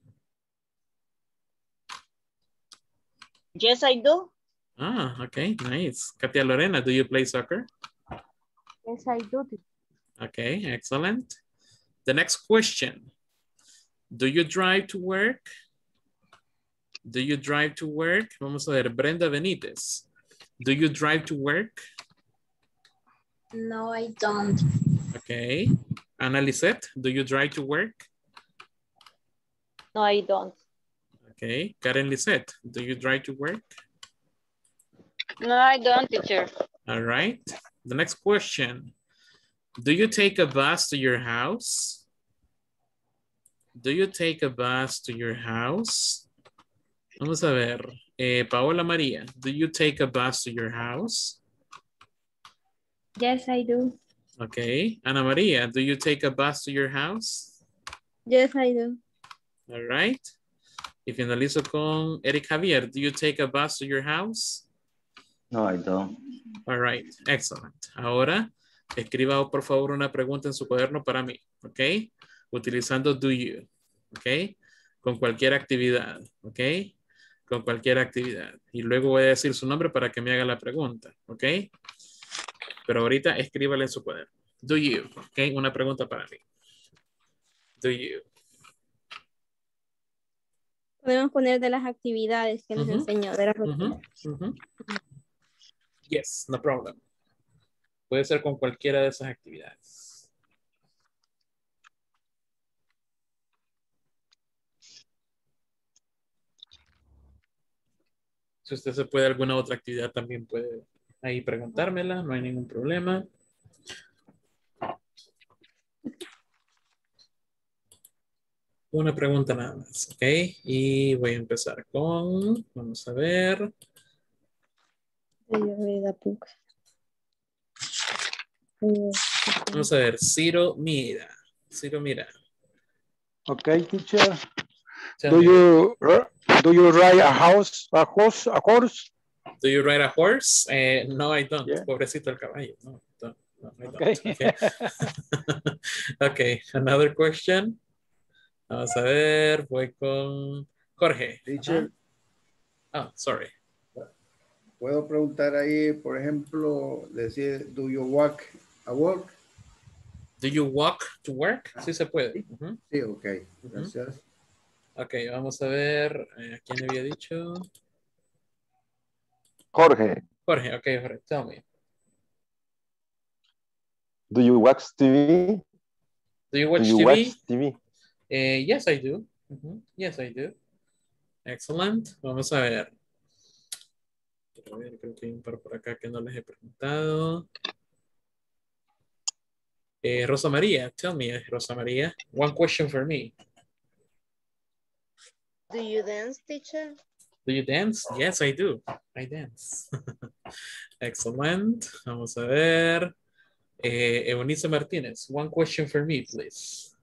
N: Yes, I do.
A: Ah, okay, nice. Katia Lorena, do you play soccer?
B: Yes, I do.
A: Okay, excellent. The next question. Do you drive to work? Do you drive to work? Vamos a ver, Brenda Benítez. Do you drive to work?
F: No, I don't.
A: Okay. Ana Lisette, do you drive to work?
O: No, I don't.
A: Okay. Karen Lisette, do you drive to work?
N: No, I don't, teacher.
A: All right. The next question. Do you take a bus to your house? Do you take a bus to your house? Vamos a ver. Eh, Paola María, do you take a bus to your house?
R: Yes, I do.
A: Okay. Ana María, do you take a bus to your house?
K: Yes, I do.
A: All right. Y finalizo con Eric Javier, do you take a bus to your house?
S: No, I don't.
A: All right. Excellent. Ahora, escriba por favor una pregunta en su cuaderno para mí. Ok. Utilizando do you. Ok. Con cualquier actividad. Ok. Con cualquier actividad. Y luego voy a decir su nombre para que me haga la pregunta. Ok. Pero ahorita escríbala en su cuaderno. Do you. Ok. Una pregunta para mí. Do you.
K: Podemos poner de las actividades que nos
A: Uh-huh.
K: enseñó, de la rutina.
A: Uh-huh. Uh-huh. Yes, no problem. Puede ser con cualquiera de esas actividades. Si usted se puede alguna otra actividad también puede ahí preguntármela, no hay ningún problema. Una pregunta nada más, ¿ok? Y voy a empezar con, vamos a ver.
K: Do you read a book?
A: Vamos a ver, Ciro Mira. Ciro Mira.
Q: Okay, teacher.
A: Tell
Q: Do
A: me.
Q: you do you ride a horse, a horse, a horse?
A: Do you ride a horse? Eh, no, I don't.
Q: Yeah.
A: Pobrecito el caballo. No, no, no, I don't.
Q: Okay.
A: Okay. Okay, another question. Vamos a ver, voy con Jorge.
G: Teacher.
A: Ah, oh, sorry.
G: Puedo preguntar ahí, por ejemplo, decir, do you walk a work?
A: Do you walk to work? Sí se puede. Uh-huh.
G: Sí, ok. Gracias.
A: Uh-huh. Ok, vamos a ver. ¿A quién le había dicho?
E: Jorge.
A: Jorge, ok, Jorge, tell me.
E: Do you watch T V?
A: Do you watch
E: do you
A: T V?
E: Watch T V?
A: Uh, yes, I do. Uh-huh. Yes, I do. Excellent. Vamos a ver. A ver, creo que hay un par por acá que no les he preguntado. Eh, Rosa María, tell me, Rosa María. One question for me.
L: Do you dance, teacher?
A: Do you dance? Yes, I do. I dance. Excellent. Vamos a ver. Eh, Eunice Martínez, one question for me, please.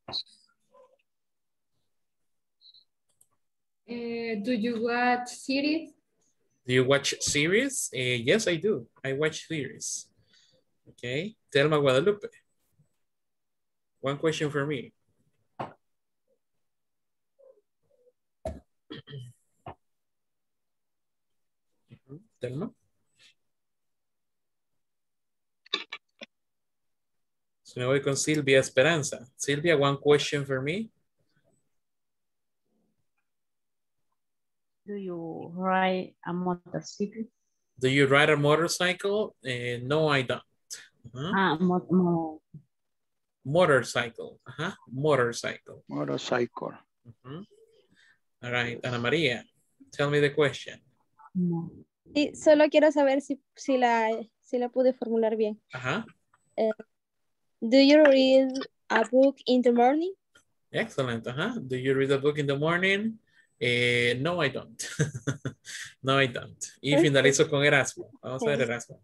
P: Uh, do you watch series?
A: Do you watch series? Uh, yes, I do. I watch series. Okay. Telma Guadalupe. One question for me. Telma. So me voy con Silvia Esperanza. Silvia, one question for me.
B: Do you ride a motorcycle?
A: Do you ride a motorcycle? Uh, no, I don't. Uh-huh.
B: Ah, mo mo
A: Motorcycle. Uh-huh. Motorcycle.
Q: Motorcycle.
A: Uh-huh. All right, Ana María, tell me the question.
B: No.
K: Sí, solo quiero saber si, si, la, si la pude formular bien.
A: Uh-huh.
K: Uh, do you read a book in the morning?
A: Excellent. Uh-huh. Do you read a book in the morning? Eh, no, I don't. No, I don't. Y finalizo con Erasmo. Vamos a ver Erasmo.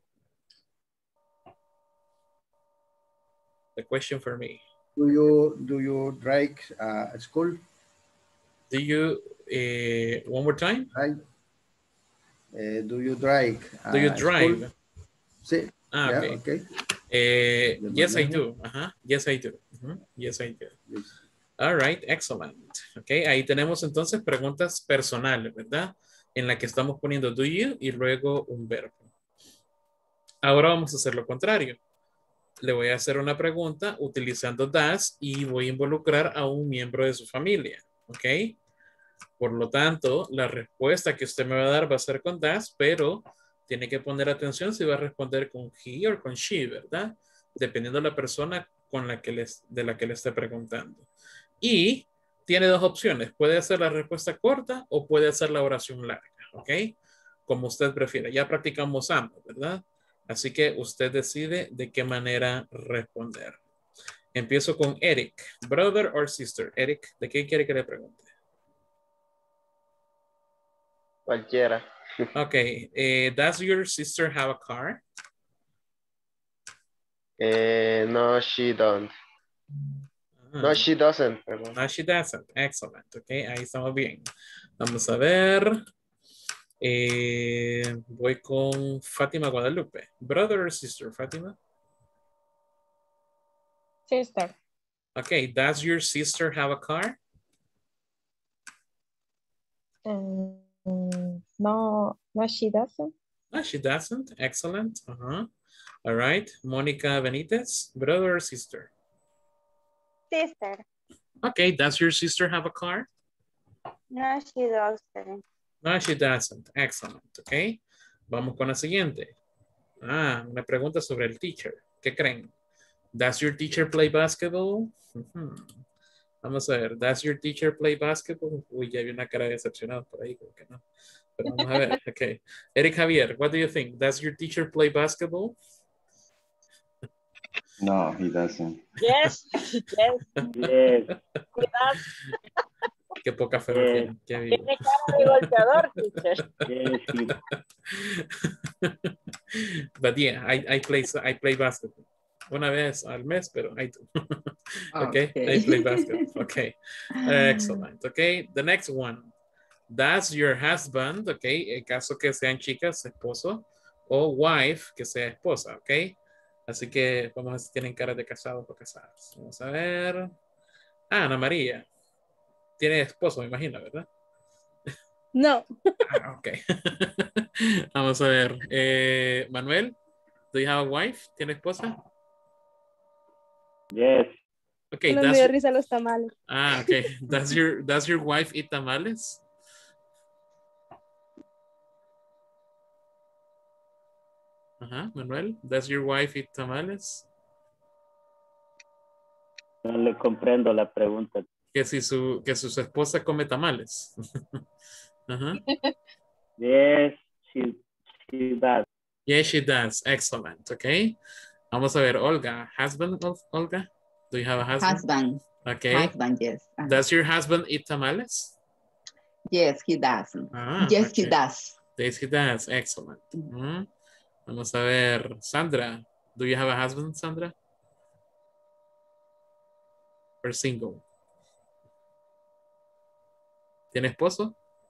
A: The question for me.
G: Do you, do you drive uh, at school?
A: Do you, uh, one more time?
G: Right. Uh, do you drive? Uh,
A: Do you drive?
G: Sí.
A: Ah,
G: Yeah,
A: okay.
G: okay.
A: Uh, yes, I do. Uh-huh. Yes, I do. Uh-huh. Yes, I do.
G: Yes.
A: All right, excellent. Okay, ahí tenemos entonces preguntas personales, ¿verdad? En la que estamos poniendo do you y luego un verbo. Ahora vamos a hacer lo contrario. Le voy a hacer una pregunta utilizando does y voy a involucrar a un miembro de su familia. ¿Ok? Por lo tanto, la respuesta que usted me va a dar va a ser con does, pero tiene que poner atención si va a responder con he o con she, ¿verdad? Dependiendo de la persona con la que les, de la que le esté preguntando. Y tiene dos opciones. Puede hacer la respuesta corta o puede hacer la oración larga. ¿Ok? Como usted prefiera. Ya practicamos ambos, ¿verdad? Así que usted decide de qué manera responder. Empiezo con Eric. Brother or sister? Eric, ¿de qué quiere que le pregunte?
T: Cualquiera.
A: Okay. Uh, does your sister have a car?
T: Eh, no, she don't.
A: Ah.
T: No, she doesn't. Perdón.
A: No, she doesn't. Excellent. Okay, ahí estamos bien. Vamos a ver. Eh, voy con Fátima Guadalupe. Brother or sister, Fátima?
D: Sister.
A: Okay, does your sister have a car?
D: Um, no, no, she doesn't.
A: No, she doesn't. Excellent. Uh-huh. All right. Mónica Benítez, brother or sister?
K: Sister.
A: Okay, does your sister have a car?
K: No, she doesn't.
A: No, she doesn't. Excellent. Okay. Vamos con la siguiente. Ah, una pregunta sobre el teacher. ¿Qué creen? Does your teacher play basketball? Uh-huh. Vamos a ver. Does your teacher play basketball? Uy, ya vi una cara decepcionada por ahí. Creo que no. Pero vamos a ver. Okay. Eric Javier, what do you think? Does your teacher play basketball?
S: No, he doesn't.
N: Yes, yes,
H: Yes.
N: cuidado.
A: Qué poca fe
H: Yes.
A: tiene. Qué bien.
N: Tiene cara de golpeador, teacher.
H: Yes, he-
A: But yeah, I, I play I play basketball. Una vez al mes, pero I do. Okay,
C: Okay.
A: I play basketball. Okay, excellent. Okay, the next one. Does your husband, okay, en caso que sean chicas, esposo, o wife, que sea esposa, okay? Así que vamos a ver si tienen cara de casados o casadas. Vamos a ver. Ah, Ana María. Tiene esposo, me imagino, ¿verdad?
K: No.
A: Ah, ok. Vamos a ver. Eh, Manuel, do you have a wife? ¿Tiene esposa?
H: yes.
A: Okay,
K: No me
A: does,
K: dio risa los tamales.
A: ah, okay. Does your, does your wife eat tamales? Ajá, Manuel, does your wife eat tamales?
H: No le comprendo la pregunta.
A: Que si su, que su esposa come tamales. Ajá.
H: Yes, she, she does.
A: Yes, she does. Excellent. Okay. Vamos a ver, Olga. Husband of Olga? Do you have a husband?
C: Husband.
A: Okay.
C: Husband, yes. Uh-huh.
A: Does your husband eat tamales?
C: Yes, he does.
A: Ah,
C: yes, he
A: okay.
C: does.
A: Yes, he does. Excellent. Mhm. Vamos a ver, Sandra. Do you have a husband, Sandra? Or single? ¿Tiene esposo?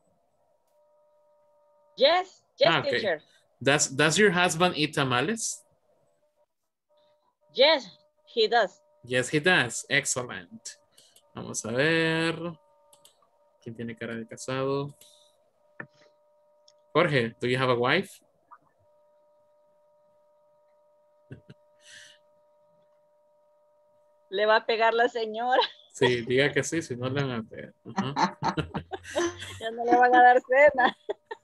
N: Yes, yes,
A: Ah, okay.
N: teacher.
A: Does, does your husband eat tamales?
N: Yes, he does.
A: Yes, he does. Excellent. Vamos a ver. ¿Quién tiene cara de casado? Jorge, do you have a wife?
N: Le va a pegar la señora.
A: Sí, diga que sí, si no le van a pegar. Ajá.
N: Ya no le van a dar cena.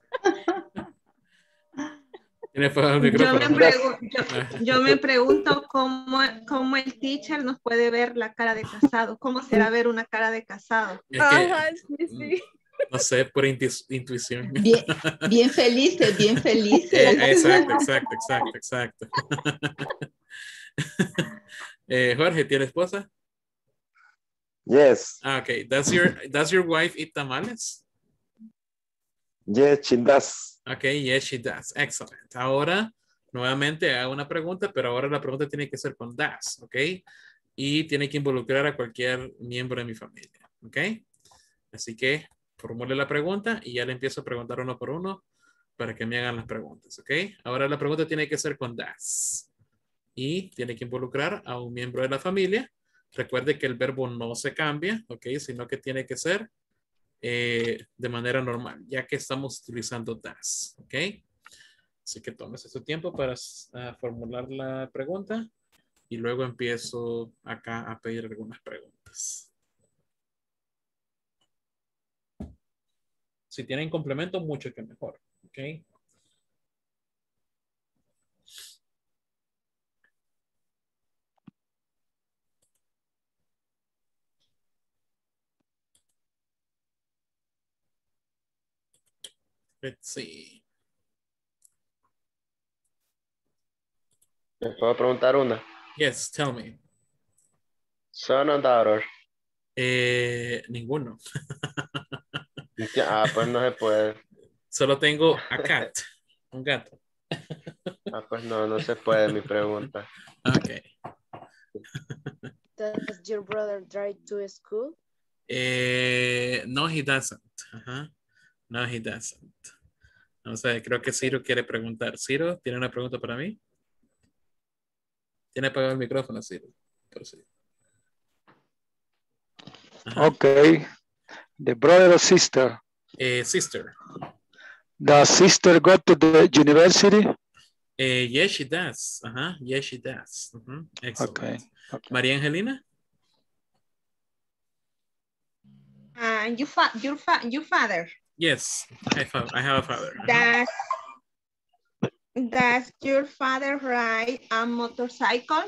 A: Tiene apagado el
J: Yo
A: micrófono.
J: me, pregu- yo, yo me pregunto cómo, cómo el teacher nos puede ver la cara de casado. ¿Cómo será ver una cara de casado?
A: Es que,
K: Ajá, sí, sí.
A: no sé, por intu- intuición.
C: Bien, bien felices, bien felices.
A: Eh, exacto, exacto, exacto, exacto. Eh, Jorge, ¿tiene esposa?
E: Yes.
A: Ah, ok. Does your, does your wife eat tamales?
Q: Yes, she does.
A: Ok, yes, she does. Excellent. Ahora, nuevamente hago una pregunta, pero ahora la pregunta tiene que ser con does, ok. Y tiene que involucrar a cualquier miembro de mi familia, ok. Así que formule la pregunta y ya le empiezo a preguntar uno por uno para que me hagan las preguntas, ok. Ahora la pregunta tiene que ser con does. Y tiene que involucrar a un miembro de la familia. Recuerde que el verbo no se cambia, ok, sino que tiene que ser eh, de manera normal, ya que estamos utilizando does, ok. Así que tómese su tiempo para uh, formular la pregunta y luego empiezo acá a pedir algunas preguntas. Si tienen complemento, mucho que mejor, ok. Let's see.
T: ¿Me puedo preguntar una?
A: Yes, tell me.
T: Son o daughter.
A: Eh, ninguno.
T: Ah, pues no se puede.
A: Solo tengo a cat, un gato.
T: Ah, pues no, no se puede mi pregunta.
A: Ok.
L: Does your brother drive to school?
A: Eh, no, he doesn't. Uh-huh. No, he doesn't. Vamos a ver, creo que Ciro quiere preguntar. Ciro, ¿tiene una pregunta para mí? Tiene apagado el micrófono, Ciro. Pero sí. Ajá.
Q: Okay. The brother or sister?
A: Eh, sister.
Q: Does sister go to the university?
A: Eh, yes, she does. Uh-huh. Yes, she does. Uh-huh. Excellent.
Q: Okay. Okay.
A: María Angelina?
J: Uh, you fa your, fa your father.
A: Yes, I have, I have a father.
J: Does, does your father ride a motorcycle?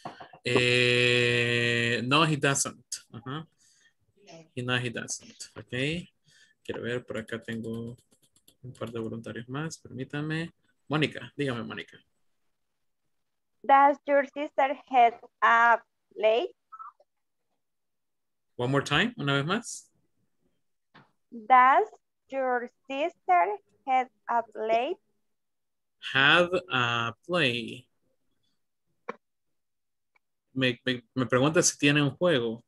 A: Eh, no, he doesn't. Uh-huh. He, no, he doesn't. Ok. Quiero ver, por acá tengo un par de voluntarios más. Permítame. Mónica, dígame, Mónica.
K: Does your sister head up late?
A: One more time, una vez más.
K: Does your sister head up late?
A: Have a play. Me, me, me pregunta si tiene un juego.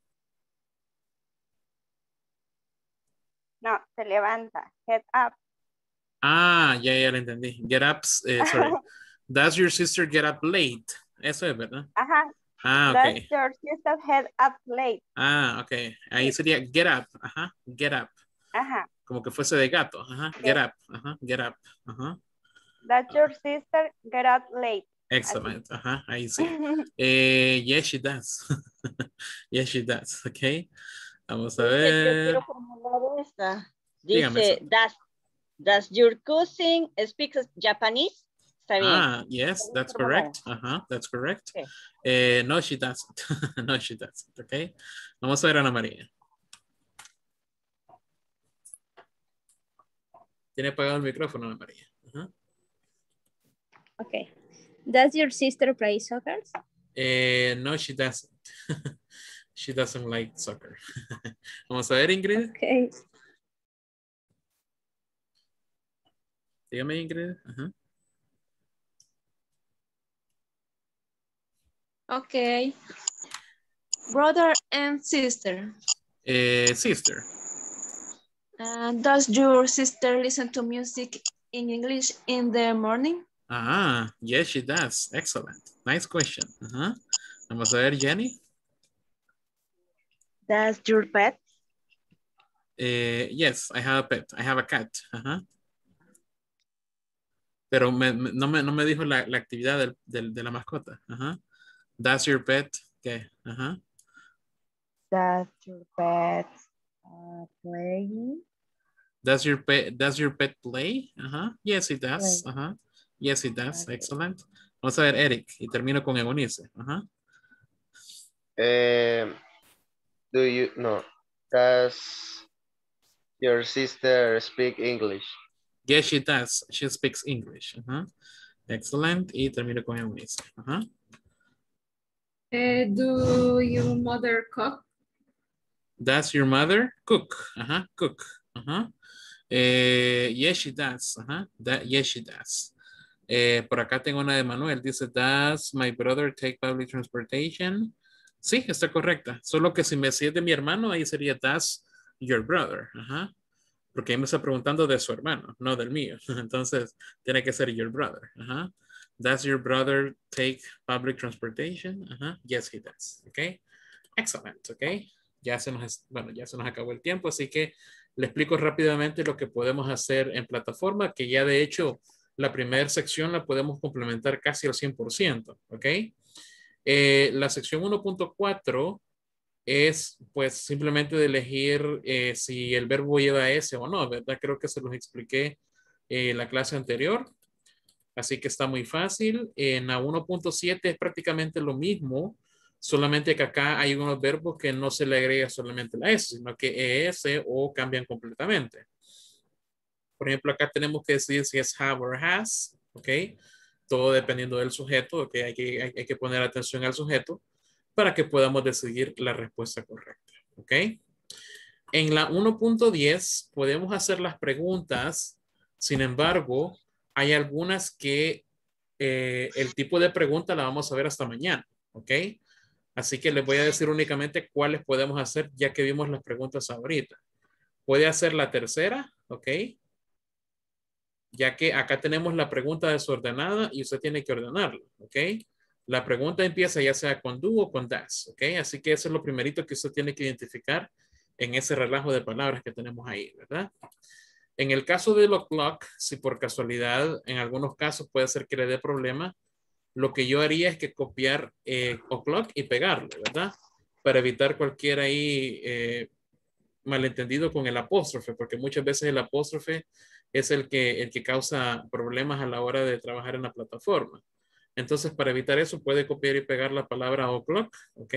K: No, se levanta. Head up.
A: Ah, ya, ya lo entendí. Get up, eh, sorry. Does your sister get up late? Eso es, ¿verdad?
K: Ajá.
A: Ah,
K: Does
A: ok.
K: your sister head up late?
A: Ah, ok. Ahí sería get up. Ajá. Get up.
K: Ajá.
A: Como que fuese de gato. Ajá. Get up. Ajá. Get up. Ajá.
K: Does your sister get up late?
A: Excellent. Así. Ajá. Ahí sí. eh, yes, she does. Yes, she does. Ok. Vamos a ver.
N: Yo quiero formular esta.
A: Dígame
N: Dice,
A: eso.
N: does, does your cousin speak Japanese? Está bien.
A: Ah, yes, that's correct. Uh-huh, that's correct. Okay. Eh, no, she doesn't. No, she doesn't. Okay. Vamos a ver a Ana María. Tiene apagado el micrófono, Ana María. Uh-huh.
K: Okay. Does your sister play soccer?
A: Eh, no, she doesn't. She doesn't like soccer. Vamos a ver, Ingrid.
K: Okay.
A: Dígame, Ingrid. Uh-huh.
P: Okay. Brother and sister.
A: Uh, sister.
P: Uh, does your sister listen to music in English in the morning?
A: Ah, yes, she does. Excellent. Nice question. Uh-huh. Vamos a ver, Jenny.
K: Does your pet?
A: Uh, yes, I have a pet. I have a cat. Uh-huh. Pero me, me, no, me, no me dijo la, la actividad del, del, de la mascota. Uh-huh. Does your pet, ¿qué? Uh-huh.
D: Does your pet uh, play?
A: Does your pet, does your pet play? Uh-huh. Yes, it does. Uh-huh. Yes, it does. Okay. Excellent. Vamos a ver, Eric, y termino con Eunice. Uh-huh.
T: Eh, do you, no, does your sister speak English?
A: Yes, she does. She speaks English. Uh-huh. Excellent. Y termino con Eunice. Uh-huh.
P: Uh, do your mother cook?
A: Does your mother cook? Uh-huh. Cook. Uh-huh. Eh, yes, she does. Ajá. That, yes, she does. Eh, por acá tengo una de Manuel. Dice, does my brother take public transportation? Sí, está correcta. Solo que si me si es de mi hermano, ahí sería does your brother. Ajá. Porque ahí me está preguntando de su hermano, no del mío. Entonces, tiene que ser your brother. Ajá. Does your brother take public transportation? Ajá. Yes, he does. Ok. Excellent. Ok. Ya se nos, bueno, ya se nos acabó el tiempo, así que le explico rápidamente lo que podemos hacer en plataforma, que ya de hecho la primera sección la podemos complementar casi al cien por ciento. Ok. Eh, la sección uno punto cuatro es pues simplemente de elegir eh, si el verbo lleva S o no, ¿verdad? Creo que se los expliqué en la clase anterior. Así que está muy fácil. En la uno punto siete es prácticamente lo mismo, solamente que acá hay unos verbos que no se le agrega solamente la S, sino que es o cambian completamente. Por ejemplo, acá tenemos que decir si es have or has, ¿ok? Todo dependiendo del sujeto, ¿ok? Hay que, hay, hay que poner atención al sujeto para que podamos decidir la respuesta correcta, ¿ok? En la uno punto diez podemos hacer las preguntas, sin embargo, hay algunas que eh, el tipo de pregunta la vamos a ver hasta mañana, ¿ok? Así que les voy a decir únicamente cuáles podemos hacer ya que vimos las preguntas ahorita. Puede hacer la tercera, ¿ok? Ya que acá tenemos la pregunta desordenada y usted tiene que ordenarla, ¿ok? La pregunta empieza ya sea con do o con das, ¿ok? Así que eso es lo primerito que usted tiene que identificar en ese relajo de palabras que tenemos ahí, ¿verdad? En el caso del o'clock, si por casualidad en algunos casos puede ser que le dé problema, lo que yo haría es que copiar eh, o'clock y pegarlo, ¿verdad? Para evitar cualquier ahí eh, malentendido con el apóstrofe, porque muchas veces el apóstrofe es el que, el que causa problemas a la hora de trabajar en la plataforma. Entonces, para evitar eso, puede copiar y pegar la palabra o'clock, ¿ok?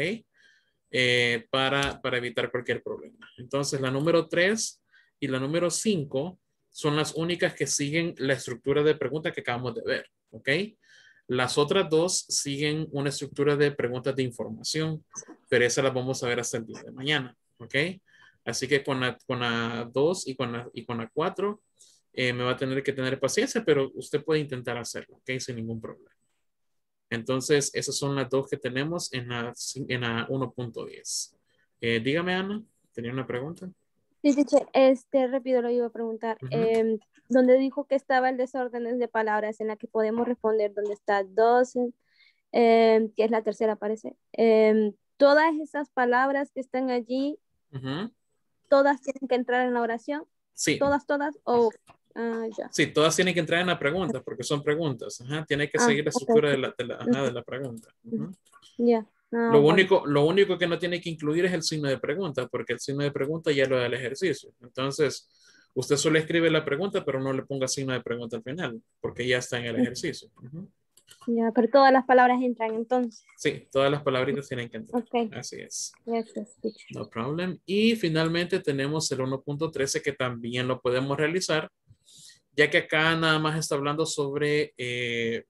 A: Eh, para, para evitar cualquier problema. Entonces, la número tres y la número cinco son las únicas que siguen la estructura de pregunta que acabamos de ver, ¿ok? Las otras dos siguen una estructura de preguntas de información, pero esas las vamos a ver hasta el día de mañana, ¿ok? Así que con la, con la dos y con la, y con la cuatro eh, me va a tener que tener paciencia, pero usted puede intentar hacerlo, ¿ok? Sin ningún problema. Entonces, esas son las dos que tenemos en la, en la uno punto diez. Eh, dígame, Ana, ¿tenía una pregunta?
K: Sí, teacher, este, rápido lo iba a preguntar.
A: Uh-huh.
K: eh, donde dijo que estaba el desorden de palabras en la que podemos responder, donde está doce, eh, que es la tercera, parece. Eh, todas esas palabras que están allí,
A: uh-huh.
K: ¿todas tienen que entrar en la oración?
A: Sí.
K: ¿Todas, todas? O, ah, ya.
A: Sí, todas tienen que entrar en la pregunta porque son preguntas. Ajá. Tiene que
K: Ah,
A: seguir la estructura
K: okay.
A: de, la, de, la, ajá, de la pregunta. Uh-huh.
K: Ya. Yeah. Ah,
A: lo,
K: bueno.
A: único, lo único que no tiene que incluir es el signo de pregunta, porque el signo de pregunta ya lo da el ejercicio. Entonces, usted solo escribe la pregunta, pero no le ponga signo de pregunta al final, porque ya está en el ejercicio. Uh-huh.
K: Ya, pero todas las palabras entran entonces.
A: Sí, todas las palabritas tienen que entrar.
K: Okay.
A: Así es.
K: Gracias, teacher.
A: No problem. Y finalmente tenemos el uno punto trece que también lo podemos realizar, ya que acá nada más está hablando sobre, eh,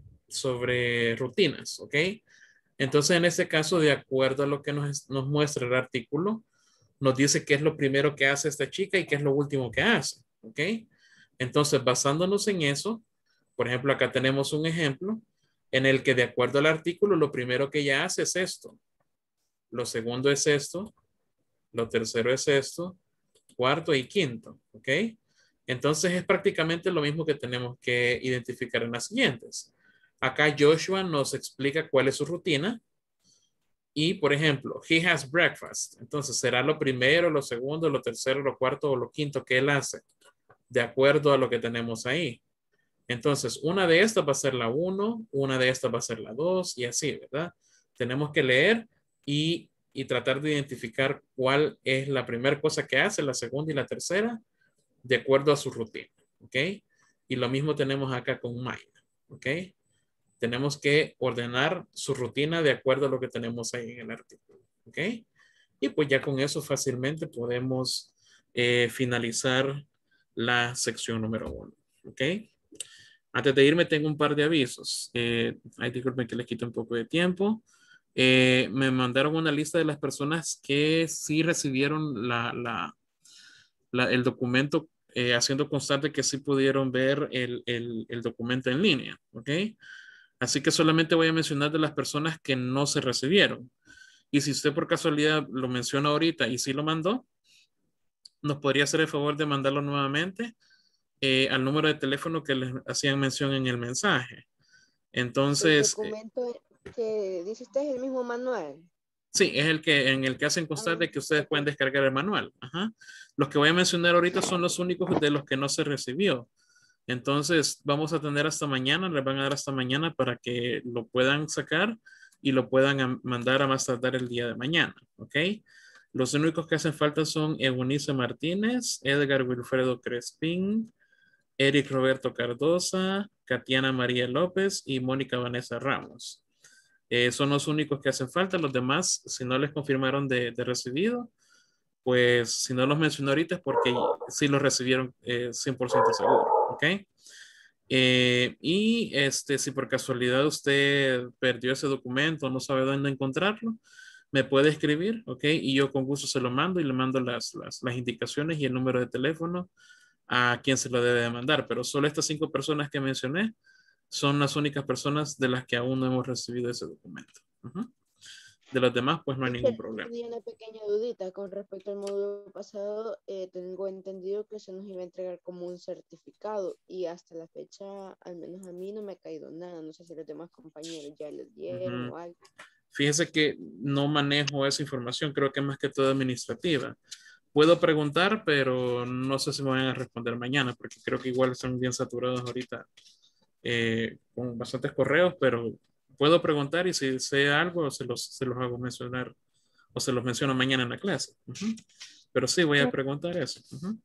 A: sobre rutinas, ¿ok? Entonces, en este caso, de acuerdo a lo que nos, nos muestra el artículo, nos dice qué es lo primero que hace esta chica y qué es lo último que hace, ¿ok? Entonces, basándonos en eso, por ejemplo, acá tenemos un ejemplo en el que de acuerdo al artículo, lo primero que ella hace es esto. Lo segundo es esto. Lo tercero es esto. Cuarto y quinto, ¿ok? Entonces, es prácticamente lo mismo que tenemos que identificar en las siguientes. Acá Joshua nos explica cuál es su rutina. Y, por ejemplo, he has breakfast. Entonces, será lo primero, lo segundo, lo tercero, lo cuarto o lo quinto que él hace. De acuerdo a lo que tenemos ahí. Entonces, una de estas va a ser la uno, una de estas va a ser la dos y así, ¿verdad? Tenemos que leer y, y tratar de identificar cuál es la primera cosa que hace, la segunda y la tercera, de acuerdo a su rutina, ¿ok? Y lo mismo tenemos acá con mine, ¿ok? Tenemos que ordenar su rutina de acuerdo a lo que tenemos ahí en el artículo, ¿ok? Y pues ya con eso fácilmente podemos eh, finalizar la sección número uno, ¿ok? Antes de irme tengo un par de avisos. Eh, ay, disculpen que les quite un poco de tiempo. Eh, me mandaron una lista de las personas que sí recibieron la, la, la, el documento eh, haciendo constante que sí pudieron ver el, el, el documento en línea, ¿ok? Así que solamente voy a mencionar de las personas que no se recibieron. Y si usted por casualidad lo menciona ahorita y sí lo mandó, nos podría hacer el favor de mandarlo nuevamente eh, al número de teléfono que les hacían mención en el mensaje. Entonces...
L: El documento que dice usted es el mismo manual.
A: Sí, es el que en el que hacen constar de que ustedes pueden descargar el manual. Ajá. Los que voy a mencionar ahorita son los únicos de los que no se recibió. Entonces, vamos a tener hasta mañana, les van a dar hasta mañana para que lo puedan sacar y lo puedan mandar a más tardar el día de mañana. ¿Ok? Los únicos que hacen falta son Eunice Martínez, Edgar Wilfredo Crespín, Eric Roberto Cardosa, Katiana María López y Mónica Vanessa Ramos. Eh, son los únicos que hacen falta. Los demás, si no les confirmaron de, de recibido, pues si no los menciono ahorita es porque sí los recibieron eh, cien por ciento seguro. ¿Ok? Eh, y este, si por casualidad usted perdió ese documento, no sabe dónde encontrarlo, me puede escribir, ¿ok? Y yo con gusto se lo mando y le mando las, las, las indicaciones y el número de teléfono a quien se lo debe de mandar. Pero solo estas cinco personas que mencioné son las únicas personas de las que aún no hemos recibido ese documento. Uh-huh. De los demás, pues no hay ningún problema.
L: Tenía una pequeña dudita con respecto al módulo pasado. Eh, tengo entendido que se nos iba a entregar como un certificado y hasta la fecha, al menos a mí, no me ha caído nada. No sé si los demás compañeros ya les dieron uh-huh. o algo.
A: Fíjese que no manejo esa información. Creo que es más que todo administrativa. Puedo preguntar, pero no sé si me van a responder mañana porque creo que igual están bien saturados ahorita. Eh, con bastantes correos, pero puedo preguntar y si sé algo se los, se los hago mencionar o se los menciono mañana en la clase. Uh-huh. Pero sí, voy a preguntar eso. Uh-huh.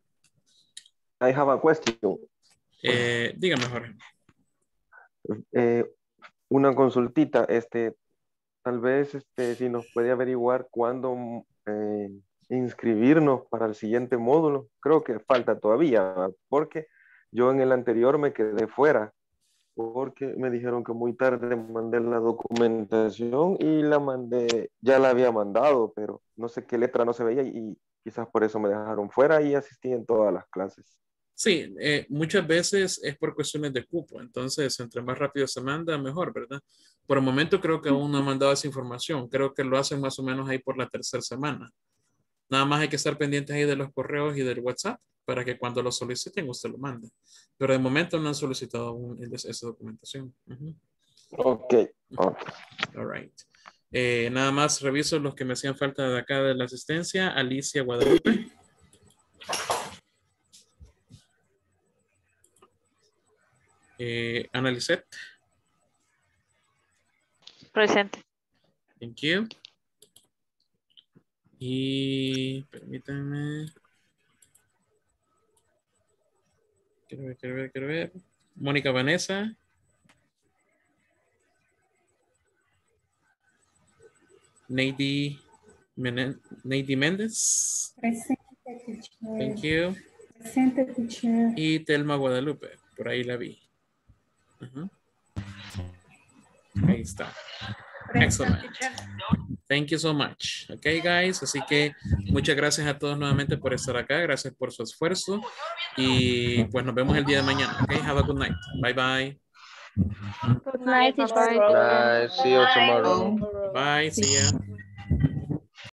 E: I have a question.
A: Eh, dígame, Jorge.
E: Eh, una consultita, este, tal vez este, si nos puede averiguar cuándo eh, inscribirnos para el siguiente módulo. Creo que falta todavía, porque yo en el anterior me quedé fuera. Porque me dijeron que muy tarde mandé la documentación y la mandé, ya la había mandado, pero no sé qué letra no se veía y quizás por eso me dejaron fuera y asistí en todas las clases.
A: Sí, eh, muchas veces es por cuestiones de cupo, entonces entre más rápido se manda, mejor, ¿verdad? Por el momento creo que aún no han mandado esa información, creo que lo hacen más o menos ahí por la tercera semana. Nada más hay que estar pendientes ahí de los correos y del WhatsApp para que cuando lo soliciten usted lo mande. Pero de momento no han solicitado aún esa documentación. Uh-huh.
E: Ok. okay.
A: All right. Eh, nada más reviso los que me hacían falta de acá de la asistencia. Alicia Guadalupe. Eh, Ana Lisette.
U: Presente.
A: Thank you. Y permítanme. Quiero ver, quiero ver, quiero ver. Mónica Vanessa. Neidy, Neidy Méndez.
I: Presente, teacher.
A: Thank you.
I: Presente, teacher.
A: Y Telma Guadalupe. Por ahí la vi. Uh-huh. Ahí está. Excellent. Thank you so much. Ok, guys. Así que muchas gracias a todos nuevamente por estar acá. Gracias por su esfuerzo. Y pues nos vemos el día de mañana. Ok, have a good night. Bye, bye.
K: Good night, teacher.
T: Bye. See you tomorrow.
A: Bye. See ya.